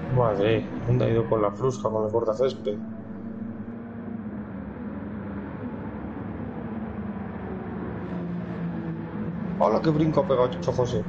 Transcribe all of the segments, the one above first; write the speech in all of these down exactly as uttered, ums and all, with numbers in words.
Madre, ¿dónde ha ido con la frusca, con el cortacésped? ¡Hola, qué brinco ha pegado Chucho José!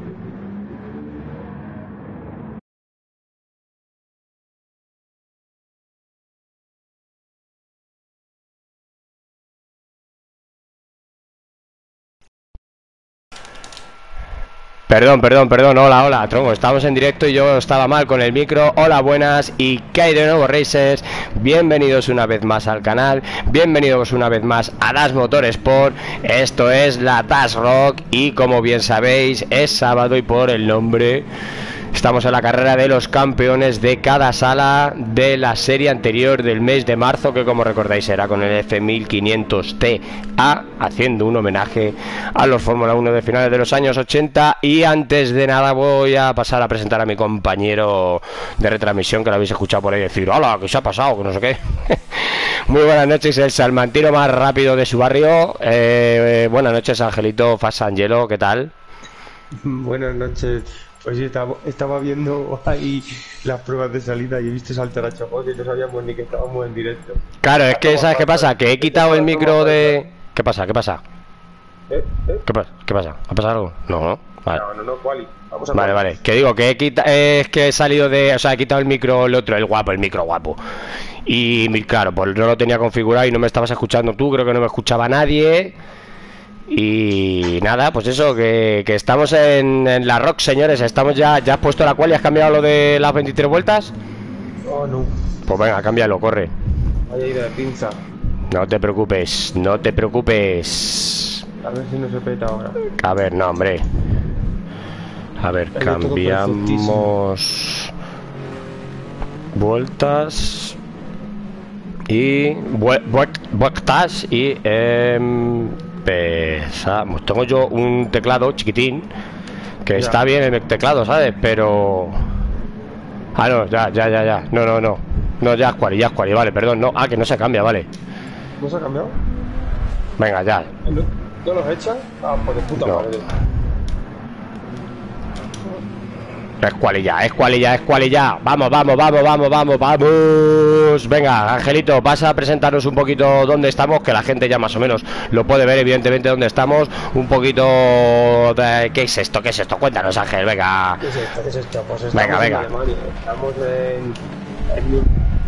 Perdón, perdón, perdón, hola, hola, tronco, estamos en directo y yo estaba mal con el micro. Hola, buenas, y ¿qué hay de nuevo, Racers? Bienvenidos una vez más al canal, bienvenidos una vez más a Das Motorsport. Esto es la Das Rock y como bien sabéis, es sábado y por el nombre estamos en la carrera de los campeones de cada sala de la serie anterior del mes de marzo, que como recordáis era con el F mil quinientos T A, haciendo un homenaje a los Fórmula uno de finales de los años ochenta. Y antes de nada voy a pasar a presentar a mi compañero de retransmisión, que lo habéis escuchado por ahí decir: hola, ¿qué se ha pasado? Que no sé qué. Muy buenas noches, el salmantino más rápido de su barrio. eh, eh, Buenas noches, Angelito Fast Angelo, ¿qué tal? Buenas noches. Pues sí, estaba, estaba viendo ahí las pruebas de salida y he visto saltar a Chocó y no sabíamos ni que estábamos en directo. Claro, es que ¿sabes qué pasa? Que he quitado el micro de... ¿Qué pasa? ¿Qué pasa? ¿Eh? ¿Eh? ¿Qué pasa? ¿Qué pasa? ¿Ha pasado algo? No, no. Vale, No, no, no, Quali. Vamos a vale, vale. Que digo que he quitado... Es que he salido de... O sea, he quitado el micro, el otro, el guapo, el micro guapo. Y claro, pues no lo tenía configurado y no me estabas escuchando tú, creo que no me escuchaba nadie. Y nada, pues eso, que, que estamos en, en la Rock, señores. Estamos ya... ¿Ya has puesto la cual y has cambiado lo de las veintitrés vueltas? Oh, no. Pues venga, cámbialo, corre. Vaya idea de pinza. No te preocupes, no te preocupes. A ver si no se peta ahora. A ver, no, hombre. A ver, Es de todo cambiamos vueltas y vue- vuelt- vueltas y empezamos. Tengo yo un teclado chiquitín que Ya. está bien en el teclado, ¿sabes? Pero... Ah, no, ya, ya, ya, ya. No, no, no. No, ya es cual, ya es cual, vale, perdón, no. Ah, que no se cambia, vale. ¿No se ha cambiado? Venga, ya. ¿No, ¿no los echas? Ah, pues de puta No. madre. Es cualilla, es cualilla, es cualilla. Vamos, vamos, vamos, vamos, vamos, vamos. Venga, Angelito, vas a presentarnos un poquito dónde estamos, que la gente ya más o menos lo puede ver, evidentemente, dónde estamos. Un poquito de... ¿Qué es esto? ¿Qué es esto? Cuéntanos, Ángel, venga. ¿Qué es esto? ¿Qué es esto? Pues estamos Venga, en venga. Alemania. Estamos en... en...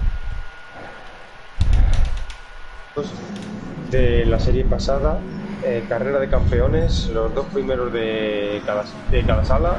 de la serie pasada, eh, carrera de campeones, los dos primeros de cada, de cada sala.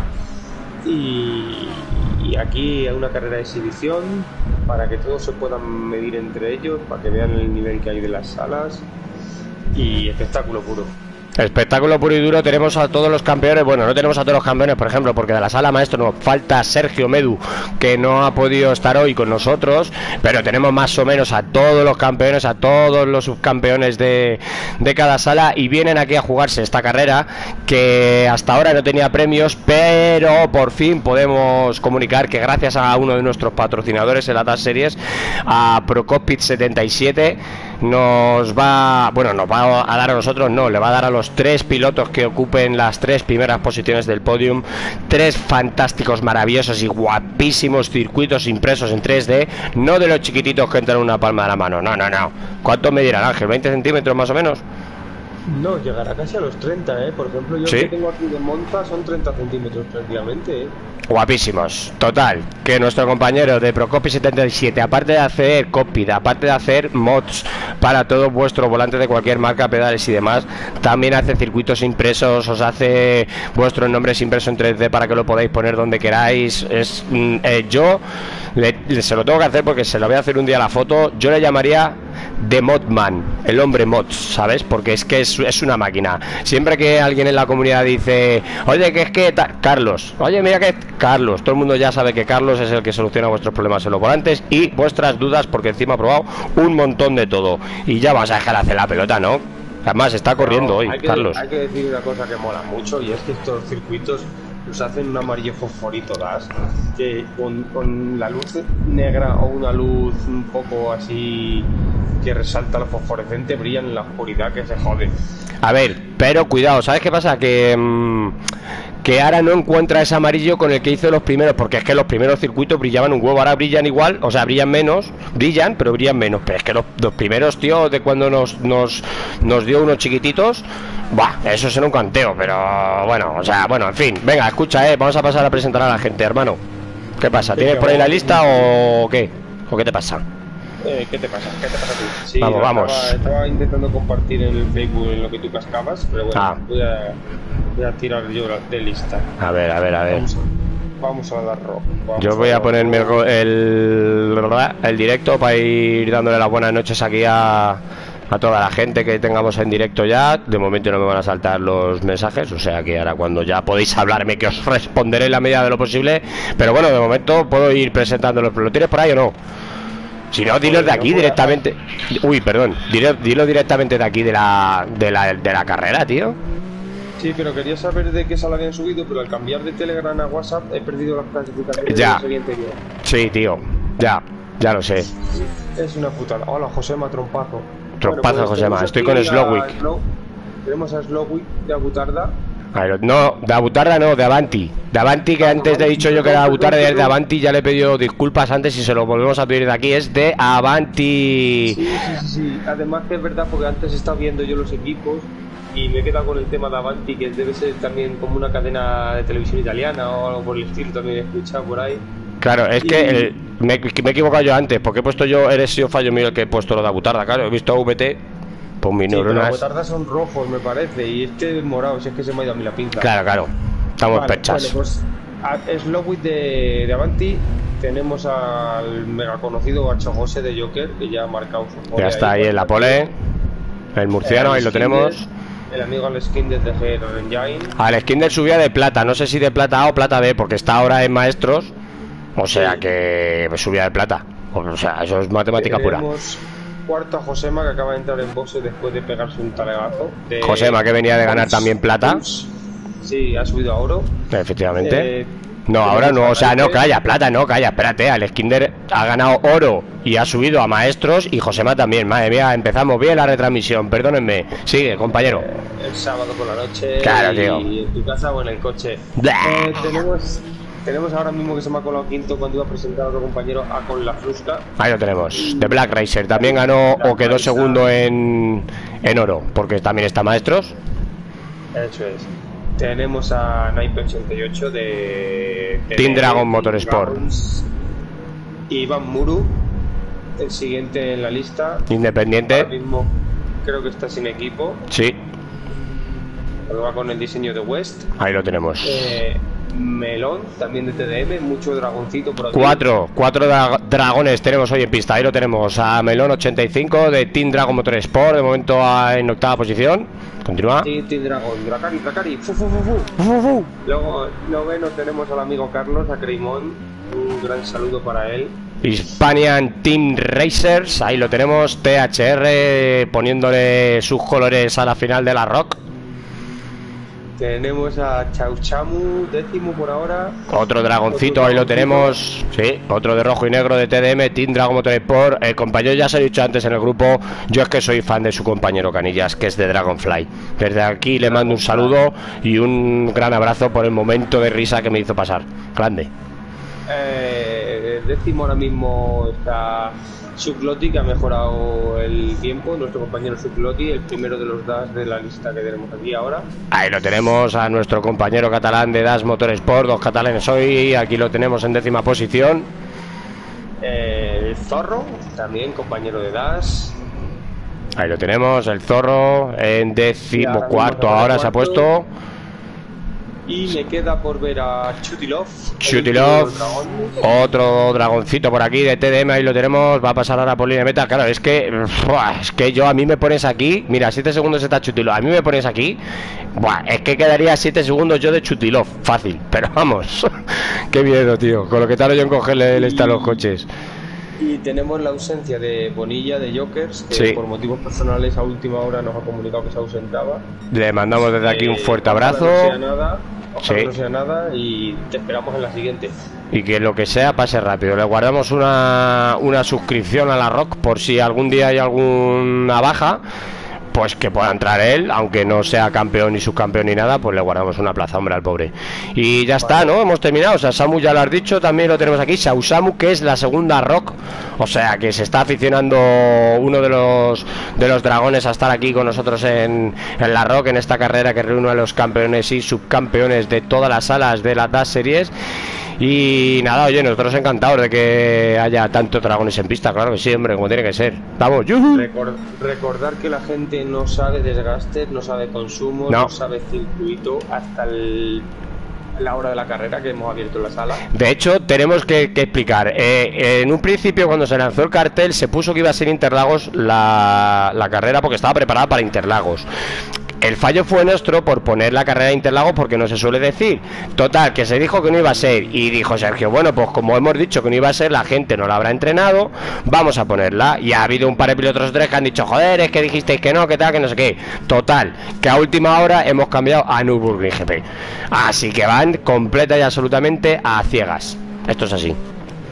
Y, y aquí hay una carrera de exhibición para que todos se puedan medir entre ellos, para que vean el nivel que hay de las salas, y espectáculo puro. Espectáculo puro y duro. Tenemos a todos los campeones. Bueno, no tenemos a todos los campeones, por ejemplo, porque de la sala maestro nos falta Sergio Medu, que no ha podido estar hoy con nosotros, pero tenemos más o menos a todos los campeones, a todos los subcampeones de, de cada sala, y vienen aquí a jugarse esta carrera que hasta ahora no tenía premios, pero por fin podemos comunicar que gracias a uno de nuestros patrocinadores en la TAS Series, a Procopit setenta y siete, nos va, bueno, nos va a dar a nosotros, no, le va a dar a los tres pilotos que ocupen las tres primeras posiciones del podium, tres fantásticos, maravillosos y guapísimos circuitos impresos en tres D, no de los chiquititos que entran en una palma de la mano, no, no, no. ¿Cuánto medirán, Ángel? ¿veinte centímetros más o menos? No, llegará casi a los treinta, ¿eh? Por ejemplo, yo ¿Sí? el que tengo aquí de monta son treinta centímetros prácticamente, ¿eh? Guapísimos. Total, que nuestro compañero de Procopy setenta y siete, aparte de hacer copy, aparte de hacer mods para todos vuestros volantes de cualquier marca, pedales y demás, también hace circuitos impresos, os hace vuestros nombres impresos en tres D para que lo podáis poner donde queráis. Es mm, eh, yo le, le- se lo tengo que hacer porque se lo voy a hacer un día la foto. Yo le llamaría The Modman, el hombre mods, ¿sabes? Porque es que es, es una máquina. Siempre que alguien en la comunidad dice, oye, que es que ta-", Carlos, oye, mira que Carlos, todo el mundo ya sabe que Carlos es el que soluciona vuestros problemas en los volantes y vuestras dudas, porque encima ha probado un montón de todo. Y ya vas a dejar hacer la pelota, ¿no? Además está corriendo No, hoy, hay que, Carlos. hay que decir una cosa que mola mucho, y es que estos circuitos los hacen un amarillo fosforito gas, que con, con la luz negra o una luz un poco así que resalta lo fosforescente, brillan en la oscuridad que se jode. A ver, pero cuidado, ¿sabes qué pasa? Que... Mmm, que ahora no encuentra ese amarillo con el que hizo los primeros, porque es que los primeros circuitos brillaban un huevo, ahora brillan igual, o sea, brillan menos, brillan, pero brillan menos. Pero es que los, los primeros, tío, de cuando nos, nos, nos dio unos chiquititos, buah, eso será un canteo, pero bueno, o sea, bueno, en fin, venga, escucha, eh, vamos a pasar a presentar a la gente, hermano. ¿Qué pasa? ¿Tienes por ahí la lista o qué? ¿O qué te pasa? Eh, ¿Qué te pasa? ¿Qué te pasa a ti? Sí, vamos, vamos. Estaba, estaba intentando compartir en el Facebook en lo que tú cascabas, pero bueno, ah. voy, a, voy a tirar yo de lista. A ver, a ver, a ver. Vamos a, vamos a dar rock. Vamos yo voy a, a ponerme el, el, el directo para ir dándole las buenas noches aquí a, a toda la gente que tengamos en directo ya. De momento no me van a saltar los mensajes, o sea que ahora cuando ya podéis hablarme que os responderé en la medida de lo posible. Pero bueno, de momento puedo ir presentándolos. ¿Lo tienes por ahí o no? Si no, dilo de aquí directamente. Uy, perdón, dilo, dilo directamente de aquí de la, de la de la carrera, tío. Sí, pero quería saber de qué sala habían subido, pero al cambiar de Telegram a WhatsApp he perdido las clasificaciones. Ya. Del anterior. Sí, tío. Ya, ya lo sé. Es una putada. Hola, Josema, trompazo. Trompazo, bueno, pues Josema. Estoy con Slowwick. Slow, tenemos a Slowwick de Abutarda. No, de Abutarda no, de Avanti. De Avanti, que antes le he dicho yo que era Abutarda, y es de Avanti. Ya le he pedido disculpas antes y se lo volvemos a pedir de aquí. Es de Avanti. Sí, sí, sí, sí. Además que es verdad, porque antes he estado viendo yo los equipos y me he quedado con el tema de Avanti, que debe ser también como una cadena de televisión italiana o algo por el estilo. También he escuchado por ahí. Claro, es y... que el, me, me he equivocado yo antes, porque he puesto yo, eres sido fallo mío el que he puesto lo de Abutarda. Claro, he visto V T. Pues mis sí, neuronas... pero los son rojos, me parece, y este es morado, si es que se me ha ido a mí la pinta. Claro, claro, estamos vale, perchas. Bueno, pues a Slowwick de, de Avanti, tenemos al mega conocido H. José de Joker, que ya ha marcado su pole. Ya está ahí, ahí en la pole, el murciano, el ahí lo tenemos. El amigo al Skinder de Hero Engine. Al Skinder subía de plata, no sé si de plata A o plata B, porque está ahora en maestros, o sea sí. que subía de plata. O sea, eso es matemática tenemos... pura. Cuarto a Josema, que acaba de entrar en boxe después de pegarse un talegazo. De... Josema, que venía de ganar también plata. Sí, ha subido a oro. Efectivamente. Eh, no, ahora no, o sea, no, calla, plata, no, calla, espérate. Al Skinder ha ganado oro y ha subido a maestros, y Josema también. Madre mía, empezamos bien la retransmisión, perdónenme. Sigue, compañero. Eh, el sábado por la noche. Claro, tío. Y en tu casa o en el coche. Eh, tenemos... Tenemos ahora mismo que se me ha colado quinto cuando iba a presentar a otro compañero a con la Frusca. Ahí lo tenemos. De Black Racer. También ganó Black o quedó Racer. segundo en, en oro, porque también está maestros. Eso es. Tenemos a Naipe ochenta y ocho de, de Team Dragon Motorsport. Iván Muru, el siguiente en la lista. Independiente. Ahora mismo creo que está sin equipo. Sí. Pero va con el diseño de West. Ahí lo tenemos. Eh, Melón, también de T D M, mucho dragoncito por aquí. Cuatro, cuatro dra dragones tenemos hoy en pista. Ahí lo tenemos a Melón ochenta y cinco de Team Dragon Motorsport, de momento en octava posición. Continúa. Sí, Team Dragon, Dracari, Dracari, fu, fu, fu, fu. Fu, fu. Luego, noveno tenemos al amigo Carlos, a Creimón. Un gran saludo para él. Hispanian Team Racers, ahí lo tenemos. T H R poniéndole sus colores a la final de la Rock. Tenemos a Chauchamu, décimo por ahora. Otro dragoncito, otro ahí lo tenemos. Sí, otro de rojo y negro de T D M, Team Dragon Motorsport. El compañero ya se lo he dicho antes en el grupo. Yo es que soy fan de su compañero Canillas, que es de Dragonfly. Desde aquí le mando un saludo y un gran abrazo por el momento de risa que me hizo pasar. Grande. Eh, décimo ahora mismo está Sucloti, que ha mejorado el tiempo. Nuestro compañero Sucloti, el primero de los D A S de la lista que tenemos aquí ahora. Ahí lo tenemos a nuestro compañero catalán de D A S Motorsport, dos catalanes hoy. Aquí lo tenemos en décima posición. Eh, el Zorro, también compañero de D A S. Ahí lo tenemos, el Zorro en décimo cuarto ahora se ha puesto. Y me queda por ver a Chutilov. Chutilov, otro dragoncito por aquí de T D M, ahí lo tenemos. Va a pasar ahora por línea meta. Claro, es que buah, es que yo a mí me pones aquí. Mira, siete segundos está Chutilov. A mí me pones aquí. Buah, es que quedaría siete segundos yo de Chutilov. Fácil, pero vamos. Qué miedo, tío. Con lo que tardo yo en cogerle el esta a los coches. Y tenemos la ausencia de Bonilla, de Jokers, que sí. por motivos personales a última hora nos ha comunicado que se ausentaba. Le mandamos desde aquí eh, un fuerte abrazo. No sea nada, ojalá sí. no sea nada, y te esperamos en la siguiente. Y que lo que sea pase rápido. Le guardamos una, una suscripción a la Rock por si algún día hay alguna baja. pues que pueda entrar él, aunque no sea campeón ni subcampeón ni nada, pues le guardamos una plaza, hombre, al pobre. Y ya está, ¿no? Hemos terminado. O sea, Samu ya lo has dicho, también lo tenemos aquí, Sausamu, que es la segunda rock, o sea, que se está aficionando uno de los de los dragones a estar aquí con nosotros en, en la rock, en esta carrera que reúne a los campeones y subcampeones de todas las salas de las D A S Series. Y nada, oye, nosotros encantados de que haya tantos dragones en pista, claro que sí, hombre, como tiene que ser. Vamos, yuhu. Record, recordar que la gente no sabe desgastes, no sabe consumo, no, no sabe circuito hasta el, la hora de la carrera que hemos abierto la sala. De hecho, tenemos que, que explicar. Eh, en un principio, cuando se lanzó el cartel, se puso que iba a ser Interlagos la, la carrera porque estaba preparada para Interlagos. El fallo fue nuestro por poner la carrera de Interlagos porque no se suele decir. Total, que se dijo que no iba a ser. Y dijo Sergio, bueno, pues como hemos dicho que no iba a ser, la gente no la habrá entrenado, vamos a ponerla. Y ha habido un par de pilotos tres que han dicho, joder, es que dijisteis que no, que tal, que no sé qué. Total, que a última hora hemos cambiado a Nürburgring G P. Así que van completa y absolutamente a ciegas. Esto es así.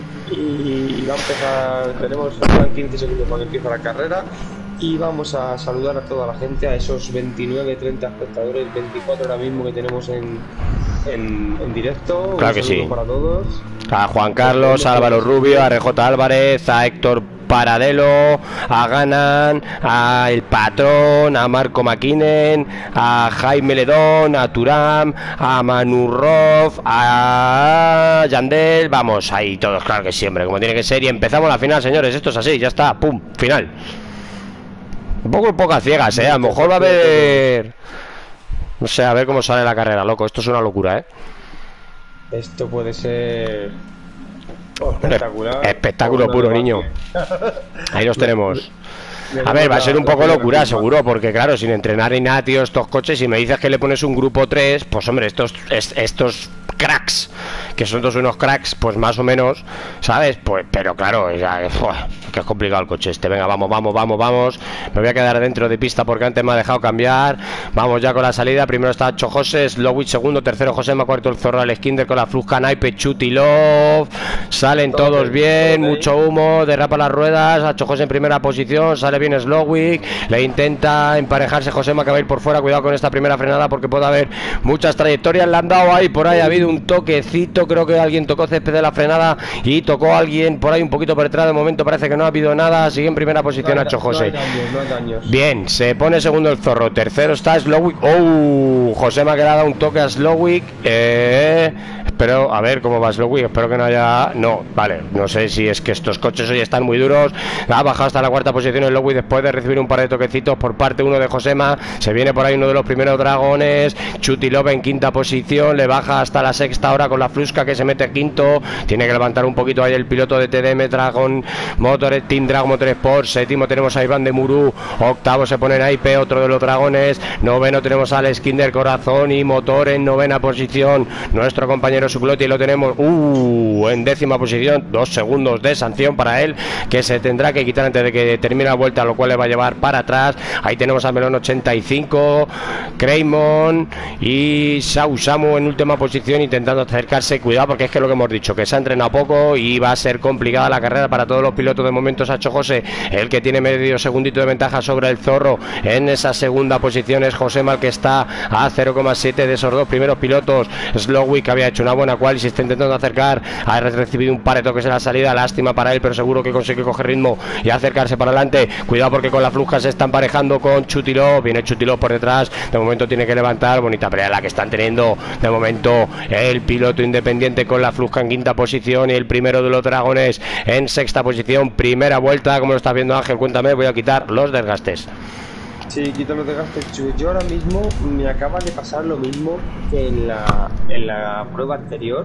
Y va a empezar, tenemos quince segundos para que empiece la carrera. Y vamos a saludar a toda la gente, a esos veintinueve, treinta espectadores, veinticuatro ahora mismo que tenemos en, en, en directo. Claro que sí. Para todos. A Juan Carlos, a Álvaro Rubio, a R J Álvarez, a Héctor Paradelo, a Ganan, a El Patrón, a Marco Maquinen, a Jaime Ledón, a Turam, a Manu Roff, a Yandel. Vamos, ahí todos, claro que siempre, como tiene que ser. Y empezamos la final, señores. Esto es así, ya está, pum, final. Un poco pocas ciegas, eh. A lo mejor va a haber. No sé, a ver cómo sale la carrera, loco. Esto es una locura, eh. Esto puede ser. Oh, espectacular. Espectáculo puro, niño. Ahí los tenemos. A ver, va a ser un poco locura, seguro, porque claro, sin entrenar ni nada, tío, estos coches, si me dices que le pones un grupo tres, pues hombre, estos estos cracks, que son todos unos cracks, pues más o menos, ¿sabes? Pues, pero claro, ya, uf, que es complicado el coche este. Venga, vamos, vamos, vamos, vamos. Me voy a quedar dentro de pista porque antes me ha dejado cambiar. Vamos ya con la salida. Primero está Cho José, Slowich segundo, tercero Josema, cuarto el Zorro al Skinder con la Flusca Naipe, Chutilov. Salen todos bien, mucho humo, derrapa las ruedas. A Cho José en primera posición, sale bien Slowick, le intenta emparejarse Josema, que va a ir por fuera. Cuidado con esta primera frenada porque puede haber muchas trayectorias. Le han dado ahí, por ahí ha habido un toquecito, creo que alguien tocó césped de la frenada y tocó a alguien por ahí un poquito por detrás. De momento parece que no ha habido nada. Sigue en primera posición no, Nacho José. No hay daños, no hay daños. Bien, se pone segundo el Zorro, tercero está Slowick. Oh, Josema que le ha dado un toque a Slowick. Eh, espero, a ver cómo va Slowick. Espero que no haya. No, vale, no sé si es que estos coches hoy están muy duros. Ha bajado hasta la cuarta posición Slowick después de recibir un par de toquecitos por parte uno de Josema. Se viene por ahí uno de los primeros dragones. Chutilov en quinta posición, le baja hasta la sexta ahora con la Flusca, que se mete quinto. Tiene que levantar un poquito ahí el piloto de T D M Dragon Motores, Team Dragon Motor Sport. Séptimo tenemos a Iván de Murú. Octavo se pone en I P, otro de los dragones. Noveno tenemos al Skinder Corazón y Motor en novena posición. Nuestro compañero Suclotti lo tenemos uh, en décima posición. Dos segundos de sanción para él, que se tendrá que quitar antes de que termine la vuelta, lo cual le va a llevar para atrás. Ahí tenemos a Melón ochenta y cinco, Creymon y Sausamu en última posición intentando acercarse. Cuidado porque es que lo que hemos dicho, que se ha entrenado poco y va a ser complicada la carrera para todos los pilotos. De momento Sacho José, el que tiene medio segundito de ventaja sobre el Zorro. En esa segunda posición es Josema, el que está a cero coma siete de esos dos primeros pilotos. Slowick, que había hecho una buena cual y se está intentando acercar, ha recibido un par de toques en la salida, lástima para él, pero seguro que consigue coger ritmo y acercarse para adelante. Cuidado porque con la Flusca se está emparejando con Chutilov. Viene Chutilov por detrás, de momento tiene que levantar. Bonita pelea la que están teniendo de momento el piloto independiente con la Flusca en quinta posición y el primero de los dragones en sexta posición. Primera vuelta, como lo estás viendo, Ángel, cuéntame. Voy a quitar los desgastes. Sí, quito los desgastes. Yo ahora mismo me acaba de pasar lo mismo que en la, en la prueba anterior.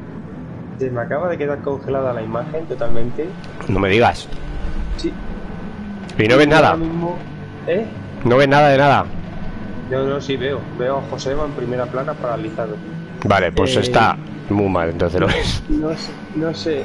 Se me acaba de quedar congelada la imagen totalmente. No me digas. Sí. ¿Y no ves nada? Mismo, ¿eh? ¿No ves nada de nada? No, no, sí veo. Veo a Josema en primera plana paralizado. Vale, pues eh, está muy mal, entonces lo ves. No sé, no sé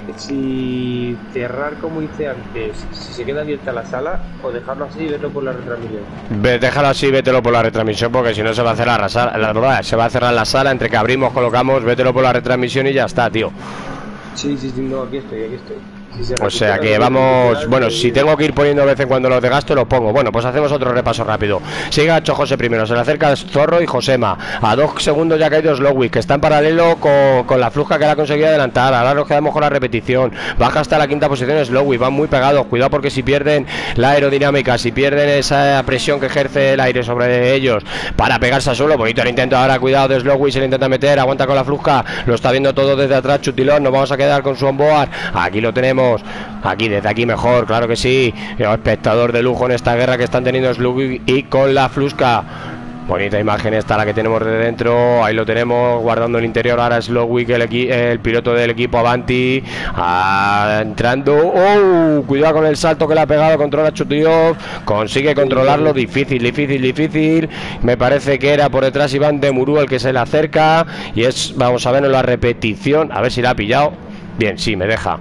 si cerrar como hice antes, si se queda abierta la sala, o dejarlo así y verlo por la retransmisión. Ve, déjalo así, vételo por la retransmisión, porque si no se va a cerrar la sala, la verdad, se va a cerrar la sala, entre que abrimos, colocamos, vételo por la retransmisión y ya está, tío. Sí, sí, sí, no, aquí estoy, aquí estoy. Si o sea que vamos, bueno, si tengo que ir poniendo de vez en cuando los de gasto, los pongo. Bueno, pues hacemos otro repaso rápido. Sigue Acho José primero, se le acerca Zorro y Josema. A dos segundos ya ha caído Slowick, que está en paralelo con, con la Flusca, que la ha conseguido adelantar. Ahora nos quedamos con la repetición. Baja hasta la quinta posición Slowick, van muy pegados. Cuidado porque si pierden la aerodinámica, si pierden esa presión que ejerce el aire sobre ellos para pegarse al suelo, bonito el intento ahora, cuidado de Slowick, se le intenta meter, aguanta con la Flusca, lo está viendo todo desde atrás Chutilón, nos vamos a quedar con su onboard. Aquí lo tenemos, aquí desde aquí mejor, claro que sí, el espectador de lujo en esta guerra que están teniendo Slowick y con la Flusca. Bonita imagen esta la que tenemos de dentro. Ahí lo tenemos guardando el interior. Ahora Slowick, el, el piloto del equipo Avanti, ah, entrando. ¡Oh! Cuidado con el salto que le ha pegado. Controla Chutillov. Consigue controlarlo. Difícil, difícil, difícil. Me parece que era por detrás Iván de Murú el que se le acerca. Y es, vamos a ver en la repetición. A ver si la ha pillado. Bien, sí, me deja.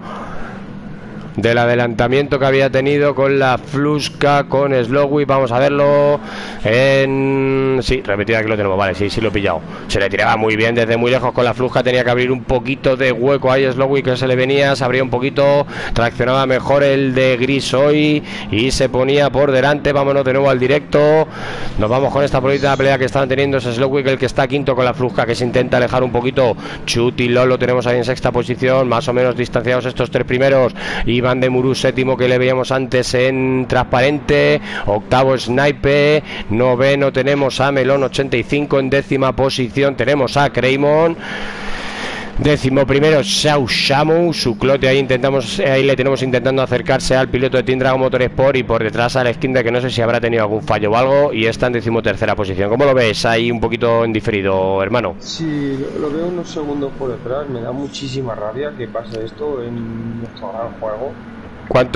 Del adelantamiento que había tenido con la Flusca, con Slowick, vamos a verlo en... sí, repetida que lo tenemos, vale, sí, sí lo he pillado. Se le tiraba muy bien desde muy lejos con la Flusca, tenía que abrir un poquito de hueco ahí Slowick, que se le venía, se abría un poquito, traccionaba mejor el de gris hoy y se ponía por delante. Vámonos de nuevo al directo, nos vamos con esta bonita pelea que estaban teniendo. Es Slowick el que está quinto con la Flusca, que se intenta alejar un poquito. Chutilón lo tenemos ahí en sexta posición, más o menos distanciados estos tres primeros. Y Iván de Murú séptimo, que le veíamos antes en transparente. Octavo Snipe. Noveno tenemos a Melón ochenta y cinco. En décima posición tenemos a Creymon. Décimo primero Shao Shamu, su clote ahí intentamos, ahí le tenemos intentando acercarse al piloto de Team Dragon Motorsport, y por detrás al Skinder, que no sé si habrá tenido algún fallo o algo, y está en decimotercera posición. ¿Cómo lo ves ahí un poquito en diferido, hermano? Sí, lo, lo veo unos segundos por detrás. Me da muchísima rabia que pase esto en nuestro gran juego. ¿Cuánto?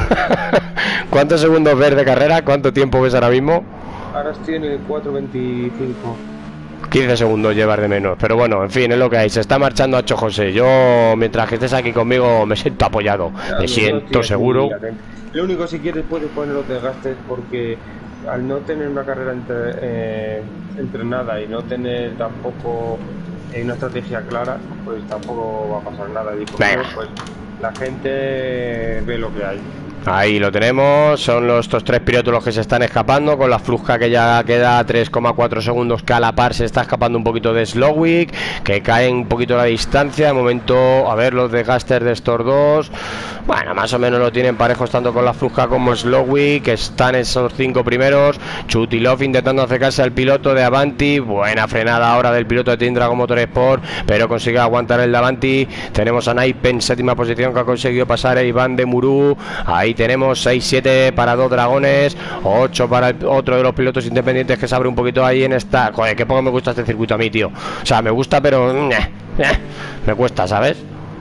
¿Cuántos segundos ves de carrera? ¿Cuánto tiempo ves ahora mismo? Ahora estoy en el cuatro veinticinco. quince segundos llevar de menos, pero bueno, en fin, es lo que hay. Se está marchando Acho José. Yo, mientras que estés aquí conmigo, me siento apoyado, ya, me siento no seguro. Lo único, si quieres, puedes poner los desgastes, porque al no tener una carrera entre, eh, entrenada y no tener tampoco eh, una estrategia clara, pues tampoco va a pasar nada. Y por eso, pues, la gente ve lo que hay. Ahí lo tenemos, son los, estos tres pilotos los que se están escapando, con la Flusca que ya queda a tres coma cuatro segundos, que a la par se está escapando un poquito de Slowick, que cae un poquito la distancia. De momento, a ver los desgastes de estos dos, bueno, más o menos lo tienen parejos tanto con la Flusca como Slowick, que están esos cinco primeros. Chutilov intentando acercarse al piloto de Avanti, buena frenada ahora del piloto de Team Dragon Motorsport, pero consigue aguantar el de Avanti. Tenemos a Naipe en séptima posición, que ha conseguido pasar a Iván de Murú. Ahí tenemos seis siete para dos dragones, ocho para el, otro de los pilotos independientes, que se abre un poquito ahí en esta... Joder, que poco me gusta este circuito a mí, tío. O sea, me gusta, pero... Eh, eh, me cuesta, ¿sabes?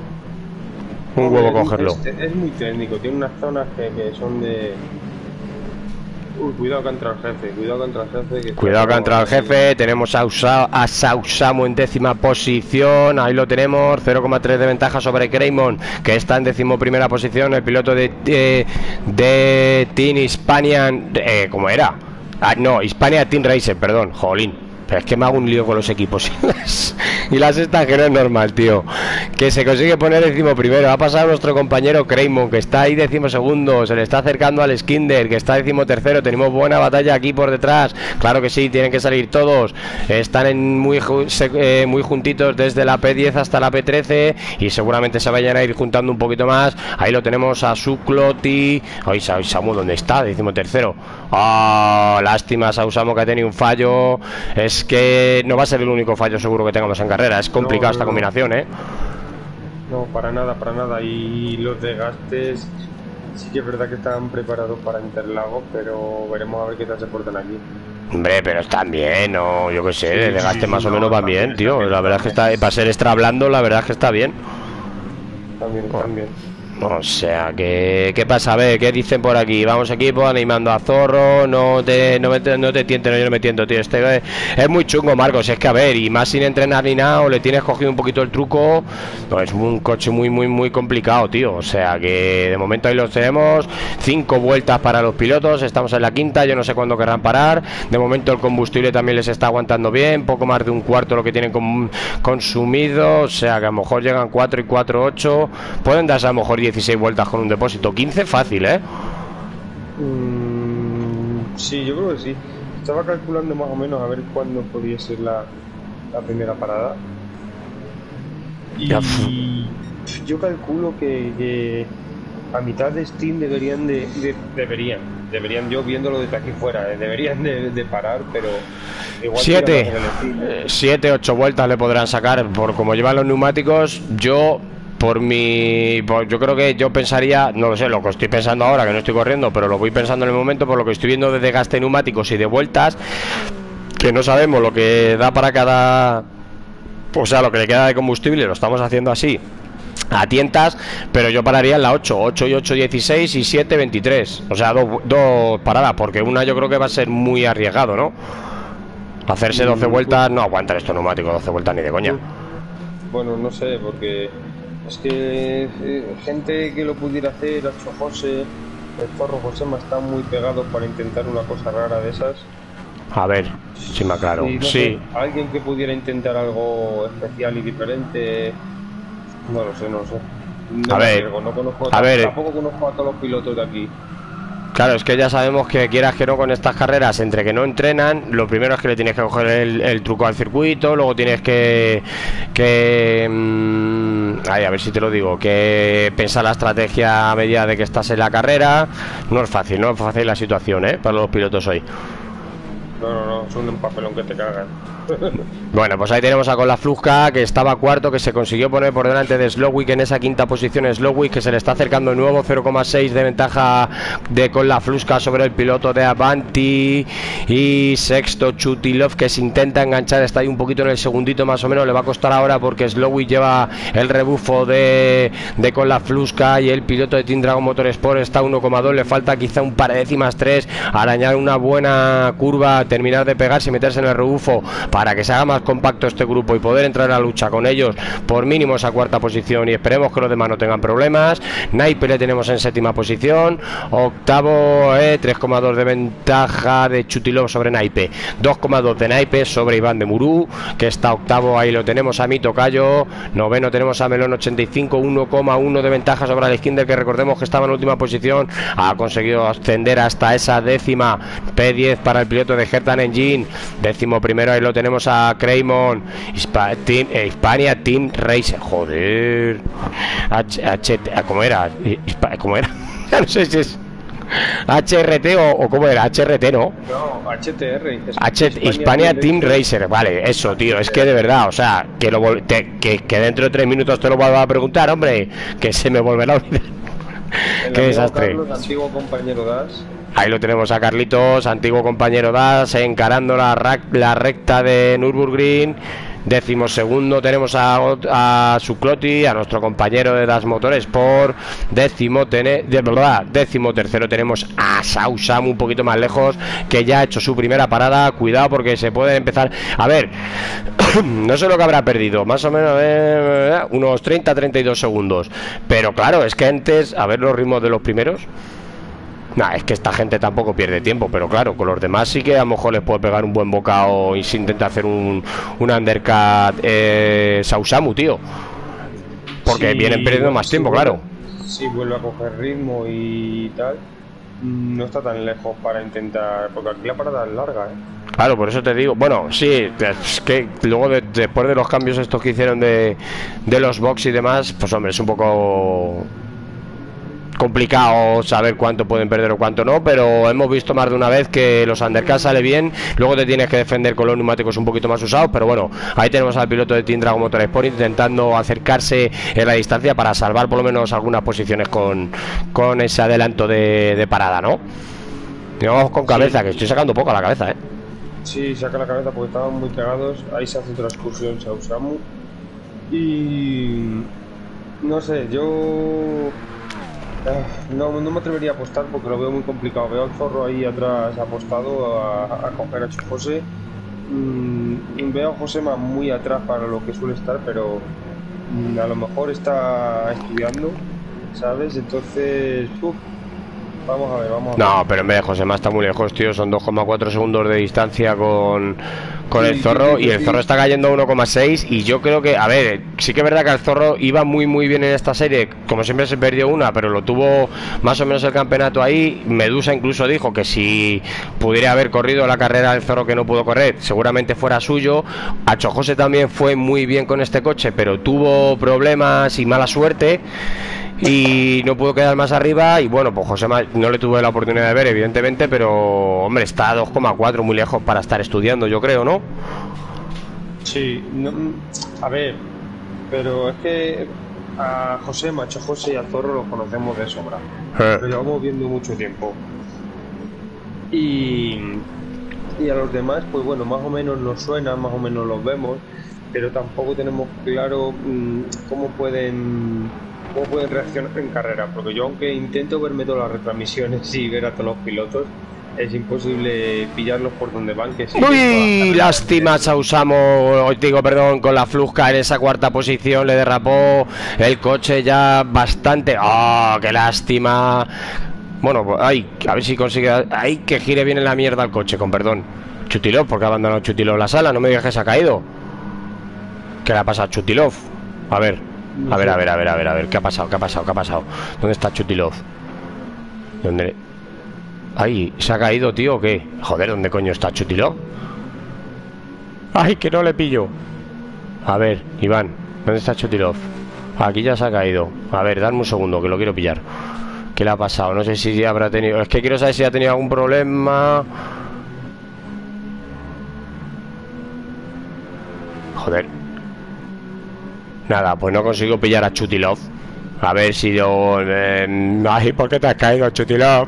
Un Hombre, huevo cogerlo. Es, es muy técnico, tiene unas zonas que, que son de... Uy, cuidado contra el jefe, cuidado contra el jefe. Que cuidado contra el jefe. Tenemos a, Usa, a Sausamu en décima posición. Ahí lo tenemos, cero coma tres de ventaja sobre Creymon, que está en décimo primera posición. El piloto de, de, de Team Hispanian, eh, ¿cómo era? Ah, no, Hispania Team Racer, perdón, jolín. Pero es que me hago un lío con los equipos y las, y las estas, que no es normal, tío. Que se consigue poner décimo primero. Ha pasado nuestro compañero Creymon, que está ahí décimo segundo. Se le está acercando al Skinder, que está décimo tercero. Tenemos buena batalla aquí por detrás. Claro que sí, tienen que salir todos. Están en muy, eh, muy juntitos desde la P diez hasta la P trece. Y seguramente se vayan a ir juntando un poquito más. Ahí lo tenemos a Sucloti. Ay, Samu, ¿dónde está? Décimo tercero. Ah, oh, lástima, Sausamo, que ha tenido un fallo. Es que no va a ser el único fallo seguro que tengamos en carrera. Es complicado no, no, esta combinación, ¿eh? No, para nada, para nada. Y los desgastes sí que es verdad que están preparados para Interlagos, pero veremos a ver qué tal se portan aquí. Hombre, pero están bien, o yo qué sé, sí, de desgaste sí, más sí, o menos no, van bien, tío. Bien, la verdad es que está, para ser extra blando, la verdad es que está bien. También, oh. también. O sea, que ¿qué pasa? A ver, ¿qué dicen por aquí? Vamos equipo, animando a Zorro. No te, no, me, no te tienten, no, yo no me tiento, tío. Este es, es muy chungo, Marcos. Es que a ver, y más sin entrenar ni nada, o le tienes cogido un poquito el truco. No, es un coche muy, muy, muy complicado, tío. O sea, que de momento ahí los tenemos. Cinco vueltas para los pilotos. Estamos en la quinta, yo no sé cuándo querrán parar. De momento el combustible también les está aguantando bien. Poco más de un cuarto lo que tienen con, consumido. O sea, que a lo mejor llegan cuatro y cuatro, ocho. Pueden darse a lo mejor diez dieciséis vueltas con un depósito. quince fácil, ¿eh? Mm, sí, yo creo que sí. Estaba calculando más o menos a ver cuándo podía ser la, la primera parada. Y yo calculo que, que a mitad de Steam deberían de, de deberían deberían yo viéndolo desde aquí fuera, eh, deberían de, de parar, pero igual siete, Steam, ¿eh? siete, ocho vueltas le podrán sacar por como llevan los neumáticos. Yo por mi por, yo creo que yo pensaría, no lo sé, lo que estoy pensando ahora, que no estoy corriendo, pero lo voy pensando en el momento por lo que estoy viendo de desgaste de neumáticos y de vueltas, que no sabemos lo que da para cada, o sea, lo que le queda de combustible. Lo estamos haciendo así a tientas, pero yo pararía en la ocho, ocho y ocho, dieciséis y siete, veintitrés. O sea, dos, dos paradas, porque una yo creo que va a ser muy arriesgado, ¿no? Hacerse doce vueltas, no aguantan estos neumáticos doce vueltas ni de coña. Bueno, no sé, porque es que eh, gente que lo pudiera hacer, Nacho José, el Zorro Josema, están muy pegados para intentar una cosa rara de esas. A ver, si me aclaro. Sí, no sí. sé, alguien que pudiera intentar algo especial y diferente, no lo sé, no lo sé. No a ver, no conozco, a ver, tampoco conozco a todos los pilotos de aquí. Claro, es que ya sabemos que quieras que no con estas carreras, entre que no entrenan, lo primero es que le tienes que coger el, el truco al circuito, luego tienes que, que mmm, ay, a ver si te lo digo, que pensar la estrategia a medida de que estás en la carrera. No es fácil, no es fácil la situación, ¿eh? Para los pilotos hoy. No, no, no, son un papelón que te cagan. Bueno, pues ahí tenemos a Con la Flusca, que estaba cuarto, que se consiguió poner por delante de Slowick en esa quinta posición. Slowick, que se le está acercando de nuevo, cero coma seis de ventaja de Con la Flusca sobre el piloto de Avanti. Y sexto Chutilov, que se intenta enganchar, está ahí un poquito en el segundito más o menos. Le va a costar ahora porque Slowick lleva el rebufo de, de Con la Flusca, y el piloto de Team Dragon Motorsport está uno coma dos, le falta quizá un par de décimas, tres, arañar una buena curva, terminar de pegarse y meterse en el rebufo para que se haga más compacto este grupo y poder entrar en la lucha con ellos por mínimo esa cuarta posición, y esperemos que los demás no tengan problemas. Naipe le tenemos en séptima posición, octavo, eh, tres coma dos de ventaja de Chutilov sobre Naipe, dos coma dos de Naipe sobre Iván de Murú, que está octavo, ahí lo tenemos a mi tocayo. Noveno tenemos a Melón ochenta y cinco, uno coma uno de ventaja sobre Alexander, que recordemos que estaba en última posición, ha conseguido ascender hasta esa décima. P diez para el piloto de Hertan Engine, décimo primero, ahí lo tenemos a Craymon. Hispa Team, eh, Hispania Team Racer, joder, H, H, ¿cómo era? Hispa ¿Cómo era? No sé si es H R T o, o cómo era, H R T, ¿no? No, H T R. H Hispania, Hispania Team Racer, vale, eso, tío, es que de verdad, o sea, que, lo te, que, que dentro de tres minutos te lo vuelva a preguntar, hombre, que se me volverá a olvidar. Qué desastre. Carlos, antiguo compañero Das. Ahí lo tenemos a Carlitos, antiguo compañero Das, encarando la, la recta de Nürburgring. Décimo segundo tenemos a, a Sucloti, a nuestro compañero de Das Motorsport. Décimo, tene, de verdad, décimo tercero tenemos a Sausam, un poquito más lejos, que ya ha hecho su primera parada. Cuidado porque se puede empezar. A ver, no sé lo que habrá perdido, más o menos eh, unos treinta a treinta y dos segundos. Pero claro, es que antes, a ver los ritmos de los primeros. Nah, es que esta gente tampoco pierde tiempo, pero claro, con los demás sí que a lo mejor les puede pegar un buen bocado y se intenta hacer un, un undercut eh, Sausamu, tío. Porque sí, vienen perdiendo más sí, tiempo, vuelve, claro. Si vuelve a coger ritmo y tal, no está tan lejos para intentar, porque aquí la parada es larga, ¿eh? Claro, por eso te digo, bueno, sí, es que luego de, después de los cambios estos que hicieron de, de los box y demás, pues hombre, es un poco complicado saber cuánto pueden perder o cuánto no, pero hemos visto más de una vez que los undercuts sale bien, luego te tienes que defender con los neumáticos un poquito más usados, pero bueno, ahí tenemos al piloto de Team Dragon Motorsport intentando acercarse en la distancia para salvar por lo menos algunas posiciones con, con ese adelanto de, de parada, ¿no? Y vamos con cabeza, sí, que estoy sacando poco a la cabeza, ¿eh? Sí, saca la cabeza porque estaban muy pegados, ahí se hace otra excursión Sausamu y no sé, yo No, no me atrevería a apostar porque lo veo muy complicado. Veo al Zorro ahí atrás apostado a, a coger a José. Mm, veo a Josema muy atrás para lo que suele estar, pero mm, a lo mejor está estudiando, ¿sabes? Entonces, uf, vamos a ver, vamos a ver. No, pero en vez de Josema está muy lejos, tío. Son dos coma cuatro segundos de distancia con, con el Zorro, y el Zorro está cayendo a uno coma seis, y yo creo que, a ver, sí que es verdad que el Zorro iba muy muy bien en esta serie, como siempre se perdió una, pero lo tuvo más o menos el campeonato ahí. Medusa incluso dijo que si pudiera haber corrido la carrera del Zorro que no pudo correr, seguramente fuera suyo. Acho José también fue muy bien con este coche, pero tuvo problemas y mala suerte y no pudo quedar más arriba. Y bueno, pues José no le tuve la oportunidad de ver, evidentemente, pero hombre, está a dos coma cuatro, muy lejos para estar estudiando, yo creo, ¿no? Sí, no, a ver, pero es que a José, Macho José y a Zorro los conocemos de sobra, eh. lo llevamos viendo mucho tiempo, y, y a los demás pues bueno, más o menos nos suenan, más o menos los vemos, pero tampoco tenemos claro mmm, cómo pueden cómo pueden reaccionar en carrera, porque yo, aunque intento verme todas las retransmisiones y ver a todos los pilotos, es imposible pillarlos por donde van. Que sí, uy, lástima, Sausamo, digo, perdón, con la Flusca en esa cuarta posición, le derrapó el coche ya bastante. ¡Oh, qué lástima! Bueno, pues, ay, a ver si consigue, ay, que gire bien en la mierda el coche, con perdón. Chutilov, porque ha abandonado Chutilov la sala, no me digas que se ha caído. ¿Qué le ha pasado a Chutilov? A ver, a ver, a ver, a ver, a ver, a ver, ¿qué ha pasado? ¿Qué ha pasado? ¿Qué ha pasado? ¿Dónde está Chutilov? ¿Dónde? Ay, ¿se ha caído, tío, o qué? Joder, ¿dónde coño está Chutilov? Ay, que no le pillo. A ver, Iván, ¿dónde está Chutilov? Aquí ya se ha caído. A ver, dame un segundo, que lo quiero pillar. ¿Qué le ha pasado? No sé si habrá tenido... Es que quiero saber si ha tenido algún problema. Joder. Nada, pues no consigo pillar a Chutilov. A ver si yo... Eh... Ay, ¿por qué te has caído, Chutilov?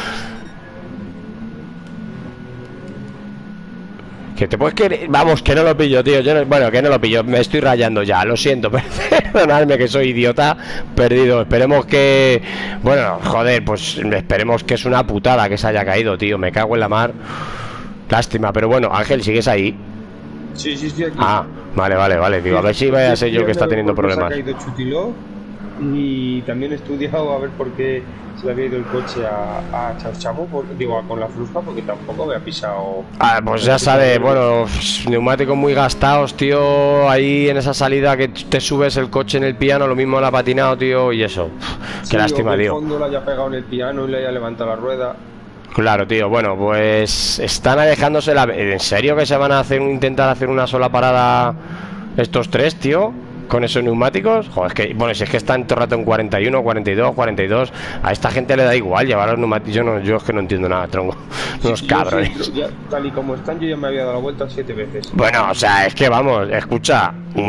Que te puedes querer... Vamos, que no lo pillo, tío. Yo no... Bueno, que no lo pillo. Me estoy rayando ya. Lo siento. Perdonadme que soy idiota. Perdido. Esperemos que... Bueno, joder, pues esperemos que es una putada que se haya caído, tío. Me cago en la mar. Lástima. Pero bueno, Ángel, ¿sigues ahí? Sí, sí, estoy aquí. Ah, vale, vale, vale. Digo, a ver si vaya a ser yo el que está teniendo problemas. Se ha caído Chutilov, y también he estudiado a ver por qué se le había ido el coche a, a Chauchamo, por, digo, a, con la Flusca, porque tampoco había pisado. Ah, pues ya sabe, bueno, neumáticos muy gastados, tío. Ahí en esa salida que te subes el coche en el piano, lo mismo lo ha patinado, tío, y eso. Qué sí, lástima, o que el tío. fondo le haya pegado en el piano y le haya levantado la rueda. Claro, tío, bueno, pues están alejándose la... ¿En serio que se van a hacer intentar hacer una sola parada estos tres, tío? Con esos neumáticos. Joder, es que, bueno, si es que están todo el rato en cuarenta y uno, cuarenta y dos, cuarenta y dos. A esta gente le da igual llevar los neumáticos. Yo, no, yo es que no entiendo nada, tronco. Unos Sí, cabrones. sí, ya, tal y como están, yo ya me había dado la vuelta siete veces. Bueno, o sea, es que vamos, escucha.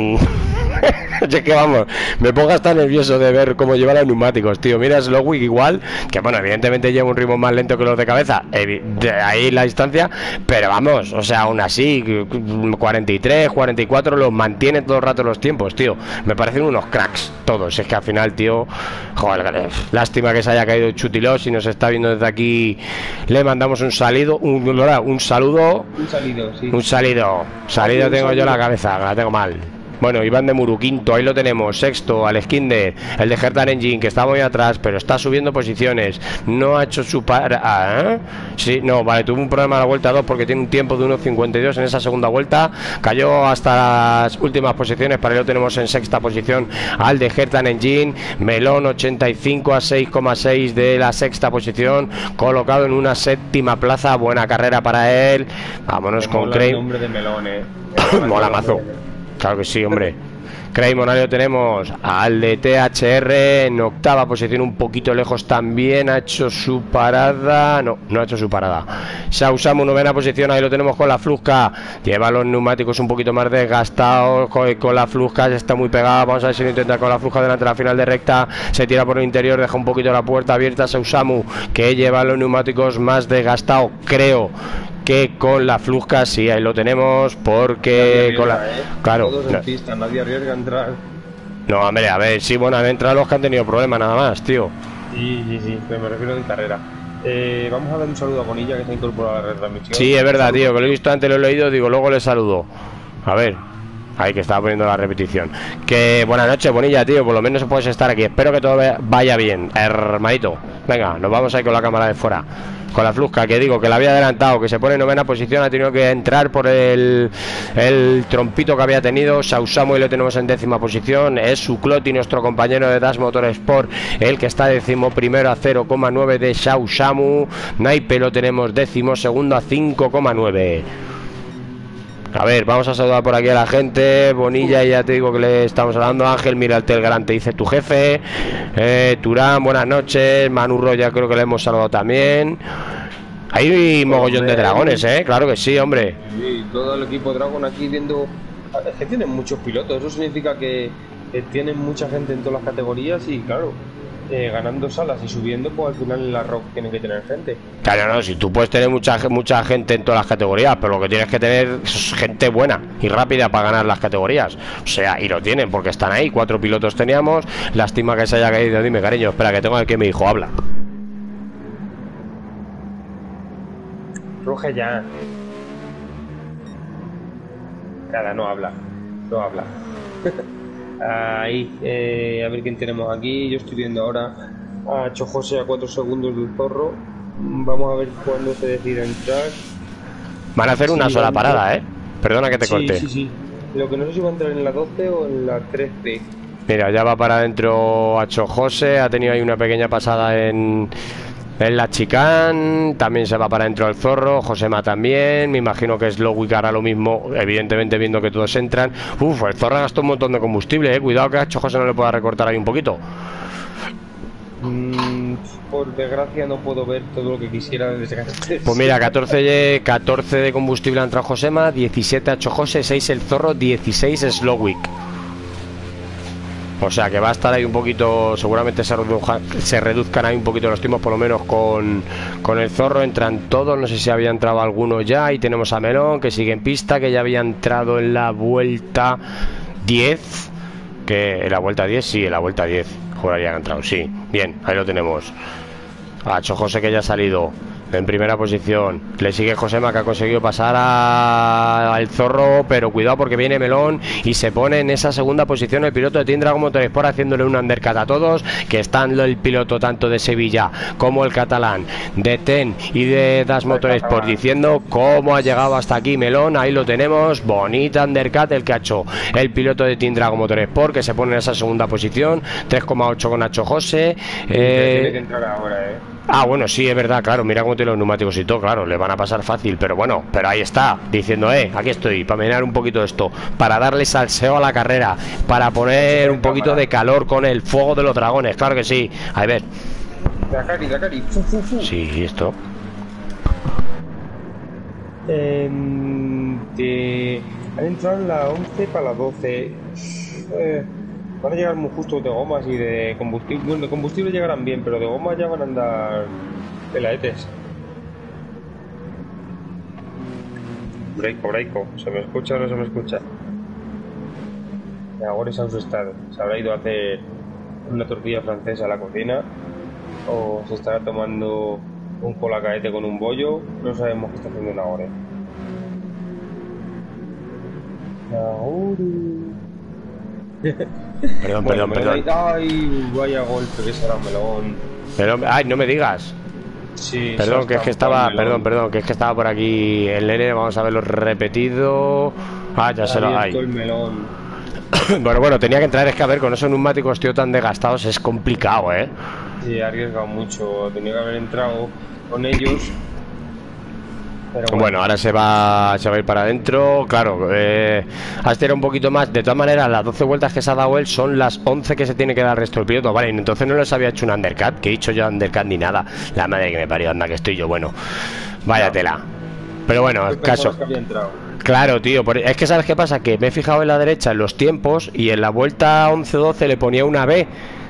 Es que vamos, me pongo hasta nervioso de ver cómo lleva los neumáticos, tío. Mira Slowick igual, que bueno, evidentemente lleva un ritmo más lento que los de cabeza, de ahí la distancia, pero vamos, o sea, aún así, cuarenta y tres, cuarenta y cuatro los mantiene todo el rato los tiempos, tío. Me parecen unos cracks todos. Es que al final, tío, joder, lástima que se haya caído Chutilov. Si nos está viendo desde aquí, le mandamos un salido, un, un saludo. Un salido, sí. Un salido. Salido tengo yo la cabeza, la tengo mal. Bueno, Iván de Muru, quinto, ahí lo tenemos. Sexto, Alex Kinder, el de Hertan Engine, que está muy atrás, pero está subiendo posiciones. No ha hecho su par... Ah, ¿eh? Sí, no, vale, tuvo un problema a la vuelta dos porque tiene un tiempo de uno cincuenta y dos en esa segunda vuelta. Cayó hasta las últimas posiciones. Para ahí lo tenemos en sexta posición al de Hertan Engine. Melón ochenta y cinco a seis coma seis de la sexta posición, colocado en una séptima plaza. Buena carrera para él. Vámonos. Me con Craig. El nombre de Melón, eh. Mola mazo. Claro que sí, hombre. Craymon, ahí lo tenemos al de T H R en octava posición, un poquito lejos también. Ha hecho su parada. No, no ha hecho su parada. Sausamu, novena posición, ahí lo tenemos con la Flusca. Lleva los neumáticos un poquito más desgastados. Con, con la Flusca ya está muy pegada. Vamos a ver si lo intenta con la Flusca delante de la final de recta. Se tira por el interior, deja un poquito la puerta abierta. Sausamu, que lleva los neumáticos más desgastados, creo que con la Flusca. Sí, ahí lo tenemos, porque arriesga, con la... ¿eh? Claro, todos en pista, nadie arriesga entrar. No, hombre, a ver, sí, bueno, han entrado los que han tenido problemas nada más, tío. Sí, sí, sí, pero me refiero de carrera. Eh, vamos a dar un saludo a Bonilla, que se ha incorporado a la retransmisión. Sí, es verdad, tío, que lo he visto antes, lo he leído, digo, luego le saludo. A ver. Ahí que estaba poniendo la repetición. Que buenas noches, Bonilla, tío. Por lo menos puedes estar aquí. Espero que todo vaya bien, hermanito. Venga, nos vamos ahí con la cámara de fuera. Con la Flusca, que digo que la había adelantado, que se pone en novena posición, ha tenido que entrar por el, el trompito que había tenido. Sausamu y lo tenemos en décima posición. Es Sucloti, nuestro compañero de Das Motorsport, el que está décimo primero a cero coma nueve de Sausamu. Naipe lo tenemos décimo segundo a cinco coma nueve. A ver, vamos a saludar por aquí a la gente. Bonilla, ya te digo que le estamos hablando. Ángel mira el Telegram, te dice tu jefe. eh, Turán, buenas noches. Manu Roya, creo que le hemos saludado también. Hay mogollón hombre, de dragones, eh, claro que sí, hombre. Sí, todo el equipo Dragon aquí viendo. Es que tienen muchos pilotos. Eso significa que, que tienen mucha gente en todas las categorías. Y claro, Eh, ganando salas y subiendo, pues al final en la Rock tienen que tener gente. Claro, no, si tú puedes tener mucha mucha gente en todas las categorías, pero lo que tienes que tener es gente buena y rápida para ganar las categorías. O sea, y lo tienen porque están ahí. Cuatro pilotos teníamos. Lástima que se haya caído. Dime, cariño, espera, que tengo aquí mi hijo, habla. Ruge ya. Nada, no habla. No habla. Ahí, eh, a ver quién tenemos aquí. Yo estoy viendo ahora a Chojose a cuatro segundos del Zorro. Vamos a ver cuándo se decide entrar. Van a hacer una sí, sola parada, ¿eh? Perdona que te sí, corte. Sí, sí. Lo que no sé si va a entrar en la doce o en la trece. Mira, ya va para adentro a Chojose. Ha tenido ahí una pequeña pasada en... En la chicane, también se va para adentro el Zorro, Josema también, me imagino que Slowik hará lo mismo, evidentemente viendo que todos entran. Uf, el Zorro gastó un montón de combustible, eh. Cuidado que a José no le pueda recortar ahí un poquito. Mm, por desgracia no puedo ver todo lo que quisiera desde que... Pues mira, catorce, catorce de combustible ha entrado Josema, diecisiete a Chojose, seis el Zorro, dieciséis Slowik. O sea que va a estar ahí un poquito, seguramente se, reduja, se reduzcan ahí un poquito los tiempos, por lo menos con, con el Zorro. Entran todos, no sé si había entrado alguno ya. Y tenemos a Melón, que sigue en pista, que ya había entrado en la vuelta diez. Que en la vuelta diez, sí, en la vuelta diez. Juraría que ha entrado, sí. Bien, ahí lo tenemos. A Chojose, que ya ha salido en primera posición. Le sigue Josema, que ha conseguido pasar a... al Zorro, pero cuidado porque viene Melón y se pone en esa segunda posición el piloto de Team Dragon Motorsport, haciéndole un undercut a todos, que están el piloto tanto de Sevilla como el catalán de Ten y de Das Motorsport diciendo cómo ha llegado hasta aquí Melón. Ahí lo tenemos, bonita undercut el que ha hecho el piloto de Team Dragon Motorsport, que se pone en esa segunda posición, tres coma ocho con Nacho José. eh... Tiene que entrar ahora, eh Ah, bueno, sí, es verdad, claro, mira cómo tiene los neumáticos y todo, claro, le van a pasar fácil, pero bueno, pero ahí está, diciendo, eh, aquí estoy, para mirar un poquito esto, para darle salseo a la carrera, para poner un poquito de calor con el fuego de los dragones, claro que sí, a ver. Dakari, Dakari, fu, fu, fu. Sí, esto. Eh, de... Han entrado en la once para la doce. Eh... Van a llegar muy justos de gomas y de combustible. Bueno, de combustible llegarán bien, pero de gomas ya van a andar pelaetes. Breiko, breiko. ¿Se me escucha o no se me escucha? Ahora es asustado. Se habrá ido a hacer una tortilla francesa a la cocina. O se estará tomando un colacaete con un bollo. No sabemos qué está haciendo ahora. Ahora... Perdón, bueno, perdón, perdón. Ay, vaya golpe que será Melón. Pero, ay, no me digas. Sí, perdón, que es que estaba, perdón, perdón, que es que estaba por aquí el nene, vamos a verlo repetido. Ah, ya se lo hay. El melón. Bueno, bueno, tenía que entrar, es que a ver, con esos neumáticos, tío, tan desgastados es complicado, ¿eh? Sí, ha arriesgado mucho, tenía que haber entrado con ellos. Pero bueno. bueno, ahora se va, se va a ir para adentro. Claro, eh, has tirado un poquito más. De todas maneras, las doce vueltas que se ha dado él son las once que se tiene que dar el resto del piloto. Vale, entonces no les había hecho un undercut, que he dicho yo undercut ni nada. La madre que me parió, anda que estoy yo, bueno. Vaya tela. Pero bueno, el caso. Claro, tío, es que ¿sabes qué pasa? Que me he fijado en la derecha en los tiempos y en la vuelta once doce le ponía una B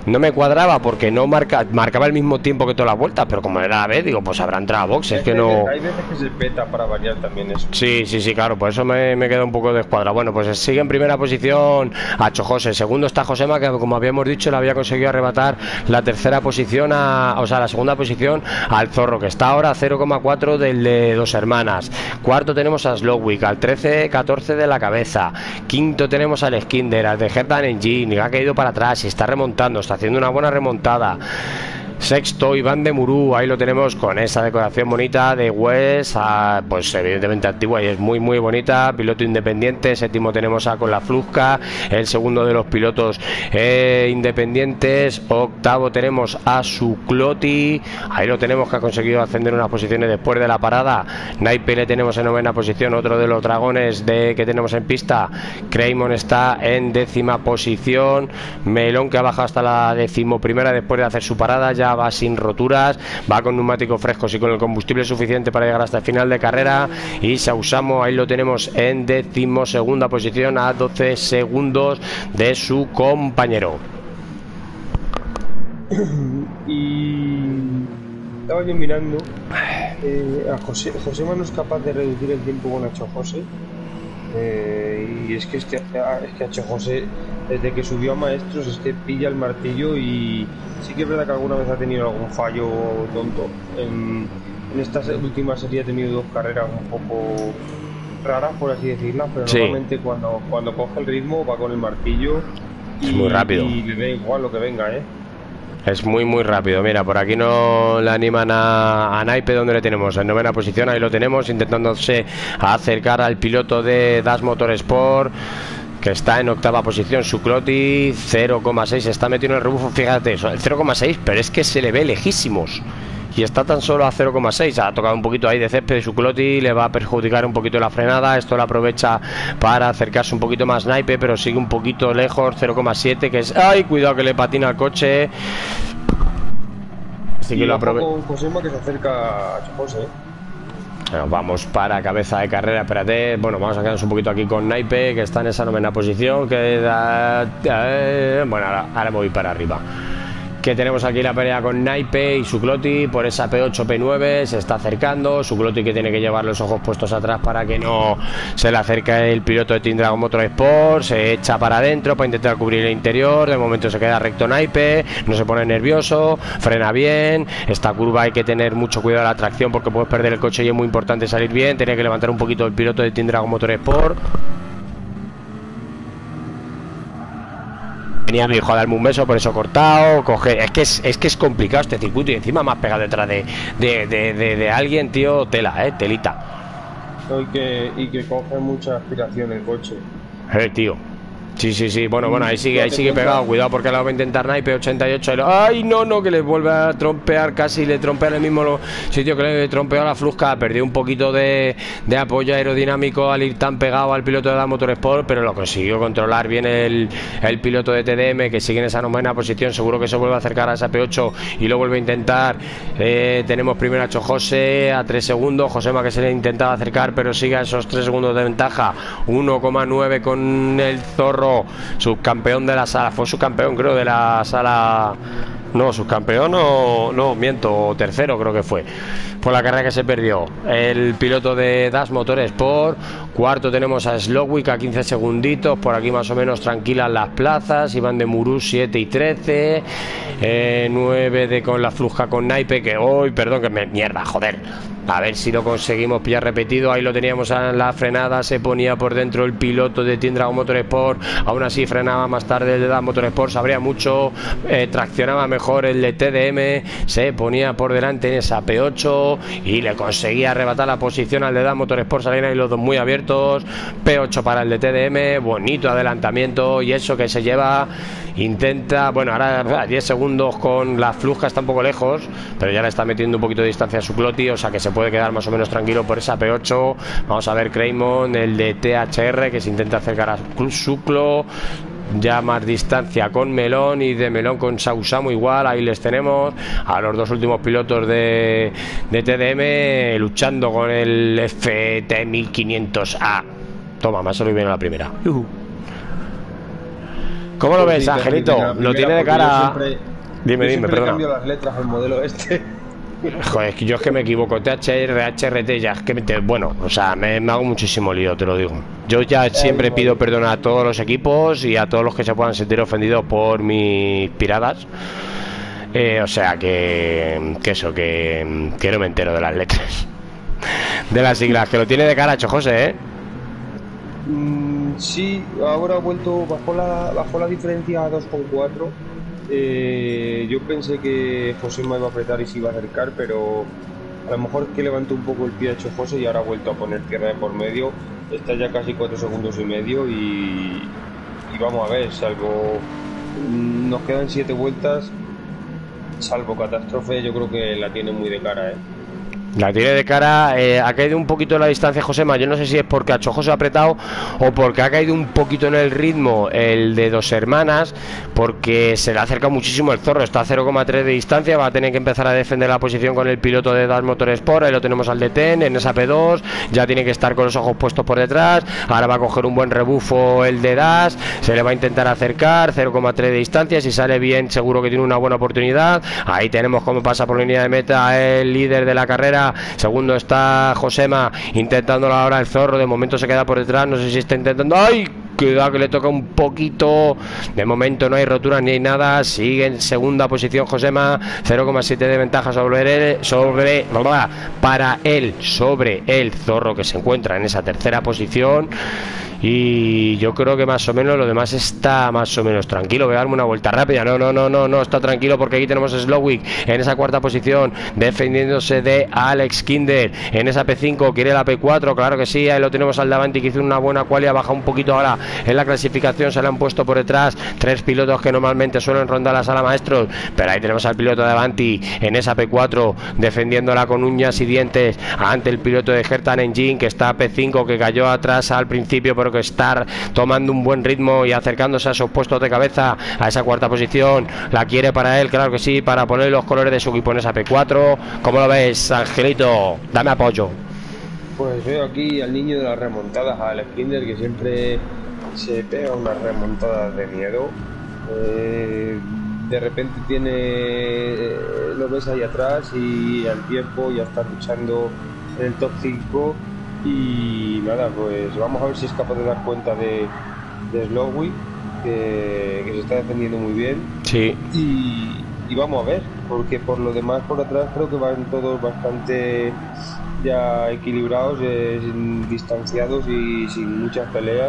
no me cuadraba porque no marca, marcaba el mismo tiempo que todas las vueltas, pero como era la vez, digo, pues habrá entrado a box, es que no... Hay veces que se peta para variar también eso. Sí, sí, sí, claro, por eso me, me queda un poco descuadrado. Bueno, pues sigue en primera posición Acho José, segundo está Josema, que como habíamos dicho, le había conseguido arrebatar la tercera posición, a, o sea, la segunda posición al Zorro, que está ahora a cero coma cuatro del de Dos Hermanas. Cuarto tenemos a Slowwick, al trece catorce de la cabeza. Quinto tenemos al Skinder, al de Herdan Engine, que ha caído para atrás y está remontando, está haciendo una buena remontada. Sexto, Iván de Murú, ahí lo tenemos con esa decoración bonita de West, a, pues evidentemente antigua y es muy muy bonita, piloto independiente. Séptimo tenemos a Con la Flusca, el segundo de los pilotos eh, independientes. Octavo tenemos a Sucloti, ahí lo tenemos, que ha conseguido ascender unas posiciones después de la parada. Naipe le tenemos en novena posición, otro de los dragones de, que tenemos en pista. Craymon está en décima posición. Melón, que ha bajado hasta la decimoprimera después de hacer su parada, ya va sin roturas, va con neumáticos frescos y con el combustible suficiente para llegar hasta el final de carrera. Y Sausamo, ahí lo tenemos en decimosegunda posición, a doce segundos de su compañero. Y estaba yo mirando, eh, a José José no es capaz de reducir el tiempo con Acho José, eh, y es que, es que es que Acho José, desde que subió a maestros, es que pilla el martillo. Y sí que es verdad que alguna vez ha tenido algún fallo tonto. En, en esta última serie ha tenido dos carreras un poco raras, por así decirlas, pero sí, normalmente cuando, cuando coge el ritmo va con el martillo y, es muy rápido. Y le da igual lo que venga, ¿eh? Es muy muy rápido. Mira, por aquí no le animan a, a Naipe, donde le tenemos en novena posición, ahí lo tenemos, intentándose acercar al piloto de Das Motorsport, que está en octava posición. Sucloti, cero coma seis, está metido en el rebufo, fíjate eso, el cero coma seis, pero es que se le ve lejísimos y está tan solo a cero coma seis. Ha tocado un poquito ahí de césped Sucloti, le va a perjudicar un poquito la frenada. Esto lo aprovecha para acercarse un poquito más Naipe, pero sigue un poquito lejos, cero coma siete, que es... ¡Ay, cuidado que le patina el coche! Así que lo aprovecha. Josema, que se acerca a José, ¿eh? Bueno, vamos para cabeza de carrera, espérate. Bueno, vamos a quedarnos un poquito aquí con Naipe, que está en esa novena posición, que da... bueno, ahora, ahora me voy para arriba. Que tenemos aquí la pelea con Naipe y Sucloti por esa P ocho P nueve, se está acercando. Sucloti, que tiene que llevar los ojos puestos atrás para que no se le acerque el piloto de Team Dragon Motorsport. Se echa para adentro para intentar cubrir el interior. De momento se queda recto Naipe, no se pone nervioso, frena bien. Esta curva hay que tener mucho cuidado de la tracción porque puedes perder el coche y es muy importante salir bien. Tiene que levantar un poquito el piloto de Team Dragon Motorsport. Venía mi hijo a darme un beso, por eso cortado, coge... Es que es, es que es complicado este circuito y encima más pegado detrás de, de, de, de, de alguien, tío, tela, eh, telita. Y que, y que coge mucha aspiración el coche. Eh, tío. Sí, sí, sí, bueno, bueno, ahí sigue, ahí sigue pegado, cuidado porque ahora va a intentar Naipe ochenta y ocho. Ay, no, no, que le vuelve a trompear, casi le trompea en el mismo sitio que le trompeó a la Flusca. Perdió un poquito de, de apoyo aerodinámico al ir tan pegado al piloto de la Motorsport, pero lo consiguió controlar bien el, el piloto de T D M, que sigue en esa novena posición. Seguro que se vuelve a acercar a esa P ocho y lo vuelve a intentar. Eh, tenemos primero a Acho José a tres segundos, Josema, que se le intentaba acercar, pero sigue a esos tres segundos de ventaja, uno coma nueve con el Zorro, subcampeón de la sala, fue subcampeón creo de la sala, no, subcampeón o no, miento, tercero creo que fue, por la carrera que se perdió el piloto de Das Motorsport. Cuarto tenemos a Slowwick a quince segunditos, por aquí más o menos tranquilas las plazas. Iván de Murú siete y trece, eh, nueve de Con la Flusca con Naipe, que hoy, perdón, que me mierda, joder, a ver si lo conseguimos pillar repetido. Ahí lo teníamos en la frenada, se ponía por dentro el piloto de Team Dragon Motorsport, aún así frenaba más tarde el de Das Motorsport, sabría mucho, eh, traccionaba mejor el de T D M, se ponía por delante en esa P ocho y le conseguía arrebatar la posición al de Das Motorsport. Salían ahí los dos muy abiertos. P ocho para el de T D M, bonito adelantamiento, y eso que se lleva, intenta, bueno, ahora diez segundos con la Flusca, está un poco lejos, pero ya le está metiendo un poquito de distancia a Sucloti, o sea que se puede quedar más o menos tranquilo por esa P ocho. Vamos a ver Craymon, el de T H R, que se intenta acercar a Suclo, ya más distancia con Melón, y de Melón con Sausamo igual. Ahí les tenemos a los dos últimos pilotos de, de T D M luchando con el F T mil quinientos A. Toma, más se lo viene a la primera. Uh-huh. ¿Cómo lo ves, Angelito? Lo tiene de cara... Siempre, dime, dime, perdona. Cambio las letras al modelo este. Joder, es que yo es que me equivoco. T H R, H R T, ya es que me te... bueno, o sea, me, me hago muchísimo lío, te lo digo. Yo ya siempre pido perdón a todos los equipos y a todos los que se puedan sentir ofendidos por mis piradas. Eh, o sea que, que eso, que, que no me entero de las letras, de las siglas, que lo tiene de cara, José, ¿eh? Mm, sí, ahora ha vuelto, bajó la, bajó la diferencia a dos coma cuatro. Eh, yo pensé que José me iba a apretar y se iba a acercar, pero a lo mejor que levantó un poco el pie a José y ahora ha vuelto a poner tierra de por medio. Está ya casi cuatro segundos y medio y, y vamos a ver, salvo nos quedan siete vueltas, salvo catástrofe, yo creo que la tiene muy de cara, ¿eh? La tiene de cara, eh, ha caído un poquito la distancia Josema. Yo no sé si es porque a Chojo se ha apretado o porque ha caído un poquito en el ritmo el de Dos Hermanas, porque se le ha acercado muchísimo el Zorro. Está a cero coma tres de distancia, va a tener que empezar a defender la posición con el piloto de Das Motorsport. Ahí lo tenemos al D T N en esa P dos, ya tiene que estar con los ojos puestos por detrás. Ahora va a coger un buen rebufo el de Das, se le va a intentar acercar, cero coma tres de distancia. Si sale bien seguro que tiene una buena oportunidad. Ahí tenemos cómo pasa por la línea de meta el líder de la carrera. Segundo está Josema, intentándolo ahora el Zorro. De momento se queda por detrás, no sé si está intentando. ¡Ay! Cuidado que le toca un poquito. De momento no hay roturas ni hay nada. Sigue en segunda posición Josema, cero coma siete de ventaja sobre él, sobre para él, sobre el Zorro, que se encuentra en esa tercera posición. Y yo creo que más o menos lo demás está más o menos tranquilo. Voy a darme una vuelta rápida. No, no, no, no, no está tranquilo, porque aquí tenemos a Slowick en esa cuarta posición, defendiéndose de Alex Kinder en esa P cinco. Quiere la P cuatro, claro que sí. Ahí lo tenemos al Davanti, que hizo una buena quali, ha bajado un poquito ahora en la clasificación. Se le han puesto por detrás tres pilotos que normalmente suelen rondar la sala maestros, pero ahí tenemos al piloto de Davanti en esa P cuatro, defendiéndola con uñas y dientes ante el piloto de Hertan Engine, que está a P cinco, que cayó atrás al principio, pero que está tomando un buen ritmo y acercándose a esos puestos de cabeza, a esa cuarta posición. La quiere para él, claro que sí, para poner los colores de su equipo en esa P cuatro. ¿Cómo lo ves, Angelito? Dame apoyo. Pues veo aquí al niño de las remontadas, a Alex Kinder, que siempre se pega unas remontadas de miedo. Eh, de repente tiene eh, lo ves ahí atrás y al tiempo ya está luchando en el top cinco. Y nada, pues vamos a ver si es capaz de dar cuenta de, de Slowick, que, que se está defendiendo muy bien. Sí. Y, y vamos a ver, porque por lo demás por atrás creo que van todos bastante ya equilibrados, eh, distanciados y sin muchas peleas.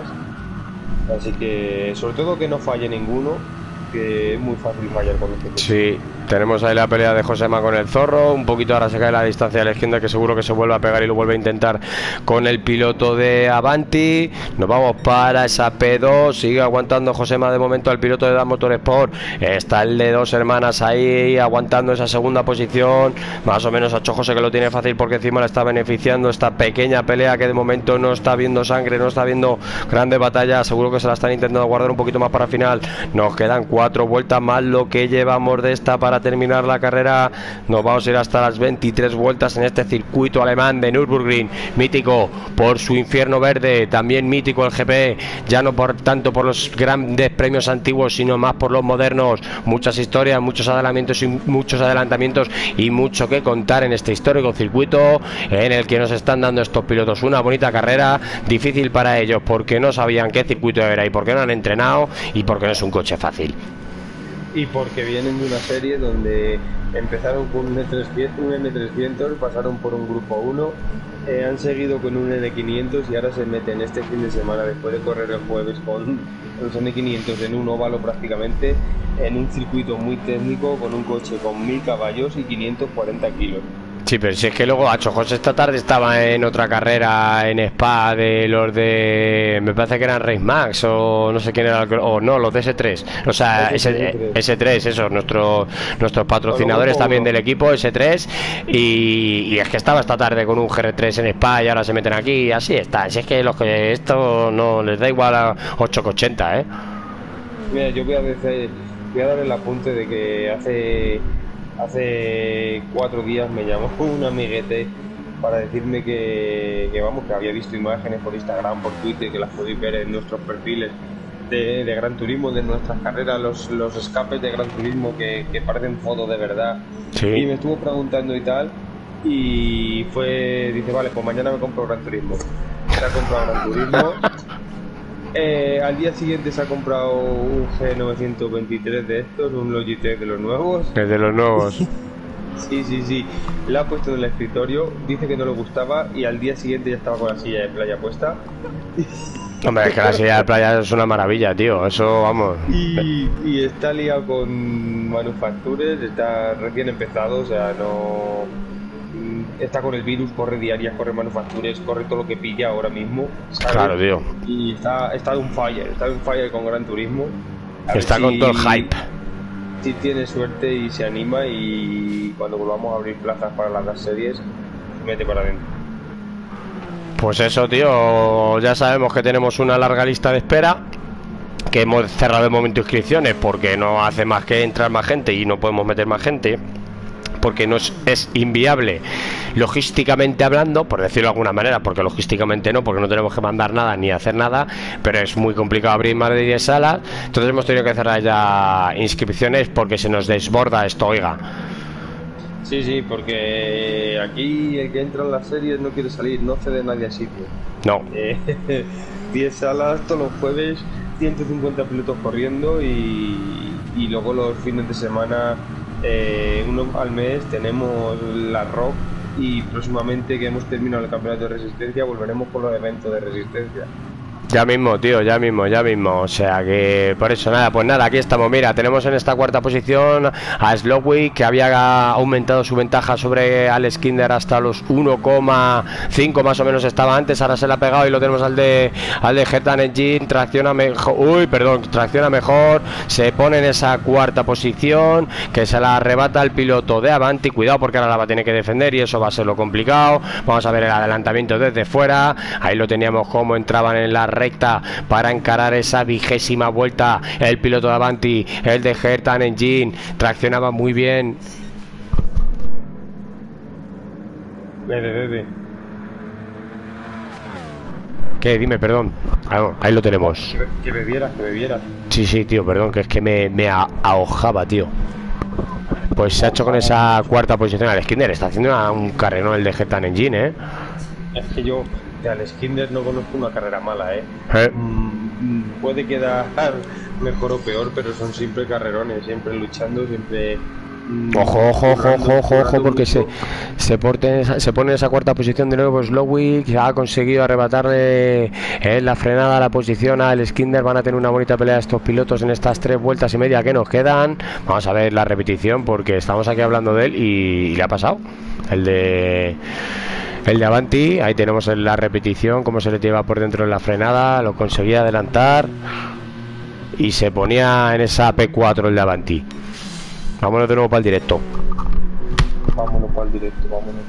Así que sobre todo que no falle ninguno, que es muy fácil fallar con este coche. Sí. Tenemos ahí la pelea de Josema con el Zorro. Un poquito ahora se cae la distancia de la izquierda, que seguro que se vuelve a pegar y lo vuelve a intentar con el piloto de Avanti. Nos vamos para esa P dos. Sigue aguantando Josema de momento al piloto de Das Motorsport. Está el de Dos Hermanas ahí aguantando esa segunda posición. Más o menos a José, que lo tiene fácil, porque encima le está beneficiando esta pequeña pelea, que de momento no está viendo sangre, no está viendo grandes batallas. Seguro que se la están intentando guardar un poquito más para el final. Nos quedan cuatro vueltas más lo que llevamos de esta para terminar la carrera. Nos vamos a ir hasta las veintitrés vueltas en este circuito alemán de Nürburgring, mítico por su infierno verde, también mítico el G P, ya no por tanto por los grandes premios antiguos, sino más por los modernos. Muchas historias, muchos adelantamientos y muchos adelantamientos y mucho que contar en este histórico circuito en el que nos están dando estos pilotos una bonita carrera, difícil para ellos porque no sabían qué circuito era y porque no han entrenado y porque no es un coche fácil. Y porque vienen de una serie donde empezaron con un N trescientos, pasaron por un grupo uno, eh, han seguido con un N quinientos y ahora se meten este fin de semana, después de correr el jueves con los N quinientos en un óvalo prácticamente, en un circuito muy técnico con un coche con mil caballos y quinientos cuarenta kilos. Sí, pero si es que luego Hacho José esta tarde estaba en otra carrera en Spa de los de, me parece que eran Race Max o no sé quién era, o no, los de S tres, o sea, S tres, esos, nuestros nuestros patrocinadores también del equipo, S tres, y, y es que estaba esta tarde con un G R tres en Spa y ahora se meten aquí, así está. Si es que los que esto no les da igual a ocho ochenta, ¿eh? Mira, yo voy a decir, voy a dar el apunte de que hace Hace cuatro días me llamó un amiguete para decirme que, que vamos, que había visto imágenes por Instagram, por Twitter, que las podéis ver en nuestros perfiles, de, de Gran Turismo, de nuestras carreras, los, los escapes de Gran Turismo que, que parecen fotos de verdad. Sí. Y me estuvo preguntando y tal, y fue, dice, vale, pues mañana me compro Gran Turismo. Se ha comprado Gran Turismo. Eh, al día siguiente se ha comprado un G novecientos veintitrés de estos, un Logitech de los nuevos. Es de los nuevos. Sí, sí, sí. La ha puesto en el escritorio, dice que no le gustaba y al día siguiente ya estaba con la silla de playa puesta. Hombre, es que la silla de playa es una maravilla, tío. Eso, vamos. Y, y está liado con manufactures, está recién empezado, o sea, no... Está con el virus, corre diarias, corre manufactures, corre todo lo que pilla ahora mismo, ¿sabes? Claro, tío. Y está, está de un fire, está de un fire con Gran Turismo. A Está ver con si- todo el hype. Si tiene suerte y se anima y cuando volvamos a abrir plazas para las dos series, mete para adentro. Pues eso, tío, ya sabemos que tenemos una larga lista de espera, que hemos cerrado de momento inscripciones porque no hace más que entrar más gente y no podemos meter más gente, porque no es, es inviable logísticamente hablando, por decirlo de alguna manera, porque logísticamente no, porque no tenemos que mandar nada ni hacer nada, pero es muy complicado abrir más de diez salas, entonces hemos tenido que cerrar ya inscripciones porque se nos desborda esto, oiga. Sí, sí, porque aquí el que entra en las series no quiere salir, no cede nadie a sitio. No, Eh, diez salas todos los jueves, ciento cincuenta pilotos corriendo y, y luego los fines de semana, eh, uno al mes, tenemos la Rock y próximamente que hemos terminado el campeonato de resistencia volveremos con los eventos de resistencia. ya mismo, tío, ya mismo, ya mismo. O sea que por eso nada, pues nada, aquí estamos. Mira, tenemos en esta cuarta posición a Slowik, que había aumentado su ventaja sobre Alex Kinder hasta los uno coma cinco más o menos estaba antes, ahora se la ha pegado y lo tenemos al de al de Getan Engine, tracciona mejor, uy, perdón, tracciona mejor, se pone en esa cuarta posición, que se la arrebata el piloto de Avanti, cuidado porque ahora la va a tener que defender y eso va a ser lo complicado. Vamos a ver el adelantamiento desde fuera, ahí lo teníamos como entraban en la recta para encarar esa vigésima vuelta el piloto de Avanti, el de Getan Engine, traccionaba muy bien. Bebe, bebe. ¿Qué? Dime, perdón. Ah, ahí lo tenemos. Que, be- que bebieras, que bebieras. Sí, sí, tío, perdón, que es que me, me a- ahojaba, tío. Pues se ha hecho con esa cuarta posición al Skinner, está haciendo una- un carrerón el de Getan Engine, ¿eh? Es que yo de Alex Kinder no conozco una carrera mala, ¿eh? ¿Eh? Mm, puede quedar mejor o peor, pero son siempre carrerones, siempre luchando, siempre... mm, Ojo, ojo, ojo, currando, ojo, ojo, ojo, currando porque se, mucho. se, porte en esa- se pone en esa cuarta posición de nuevo Slowik, que ha conseguido arrebatarle en la frenada a la posición al Skinner. Van a tener una bonita pelea estos pilotos en estas tres vueltas y media que nos quedan. Vamos a ver la repetición porque estamos aquí hablando de él y, y le ha pasado. El de... El de Avanti, ahí tenemos en la repetición cómo se le lleva por dentro en la frenada, lo conseguía adelantar y se ponía en esa P cuatro el de Avanti. Vámonos de nuevo para el directo. Vámonos para el directo, vámonos.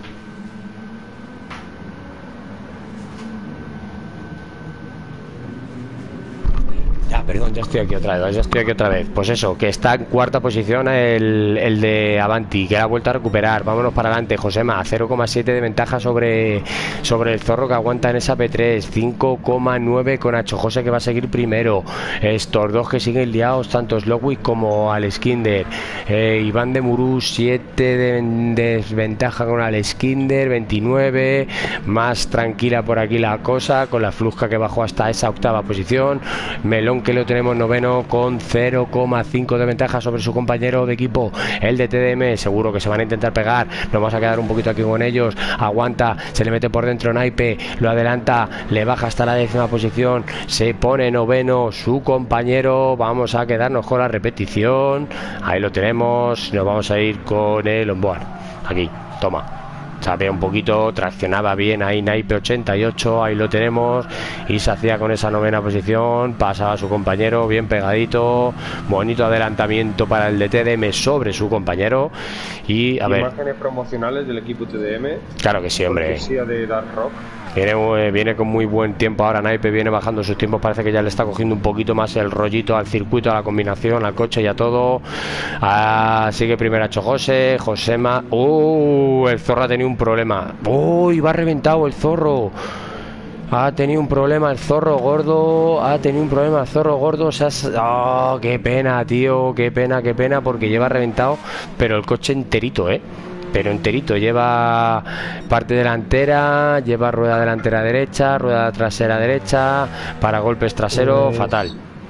Ya, perdón, ya estoy aquí otra vez, ya estoy aquí otra vez. Pues eso, que está en cuarta posición el, el de Avanti, que ha vuelto a recuperar. Vámonos para adelante, Josema, cero coma siete de ventaja sobre, sobre el Zorro, que aguanta en esa P tres, cinco coma nueve con Nacho José, que va a seguir primero. Estos dos que siguen liados, tanto Slowik como Alex Kinder. Eh, Iván de Murú, siete de desventaja con Alex Kinder, veintinueve. Más tranquila por aquí la cosa, con la Flusca que bajó hasta esa octava posición. Melón, que lo tenemos noveno con cero coma cinco de ventaja sobre su compañero de equipo, el de T D M. Seguro que se van a intentar pegar, nos vamos a quedar un poquito aquí con ellos. Aguanta, se le mete por dentro Naipe, lo adelanta, le baja hasta la décima posición, se pone noveno su compañero. Vamos a quedarnos con la repetición, ahí lo tenemos, nos vamos a ir con el onboard, aquí, toma. Sabía un poquito, traccionaba bien ahí Naipe ochenta y ocho, ahí lo tenemos, y se hacía con esa novena posición, pasaba a su compañero bien pegadito, bonito adelantamiento para el de T D M sobre su compañero. Y a ver, Imágenes promocionales del equipo T D M, claro que sí, hombre, cortesía de Dark Rock. viene, eh, viene con muy buen tiempo ahora. Naipe viene bajando sus tiempos, parece que ya le está cogiendo un poquito más el rollito al circuito, a la combinación, al coche y a todo. Ah, sigue primero Nacho José, Josema. Uh, el Zorro ha tenido un problema. Uy, va reventado el Zorro. Ha tenido un problema el zorro gordo. Ha tenido un problema el zorro gordo. Se ha... Oh, qué pena, tío. Qué pena, qué pena. Porque lleva reventado. Pero el coche enterito, ¿eh? Pero enterito. Lleva parte delantera. Lleva rueda delantera derecha. Rueda trasera derecha. Para golpes traseros. Pues, fatal.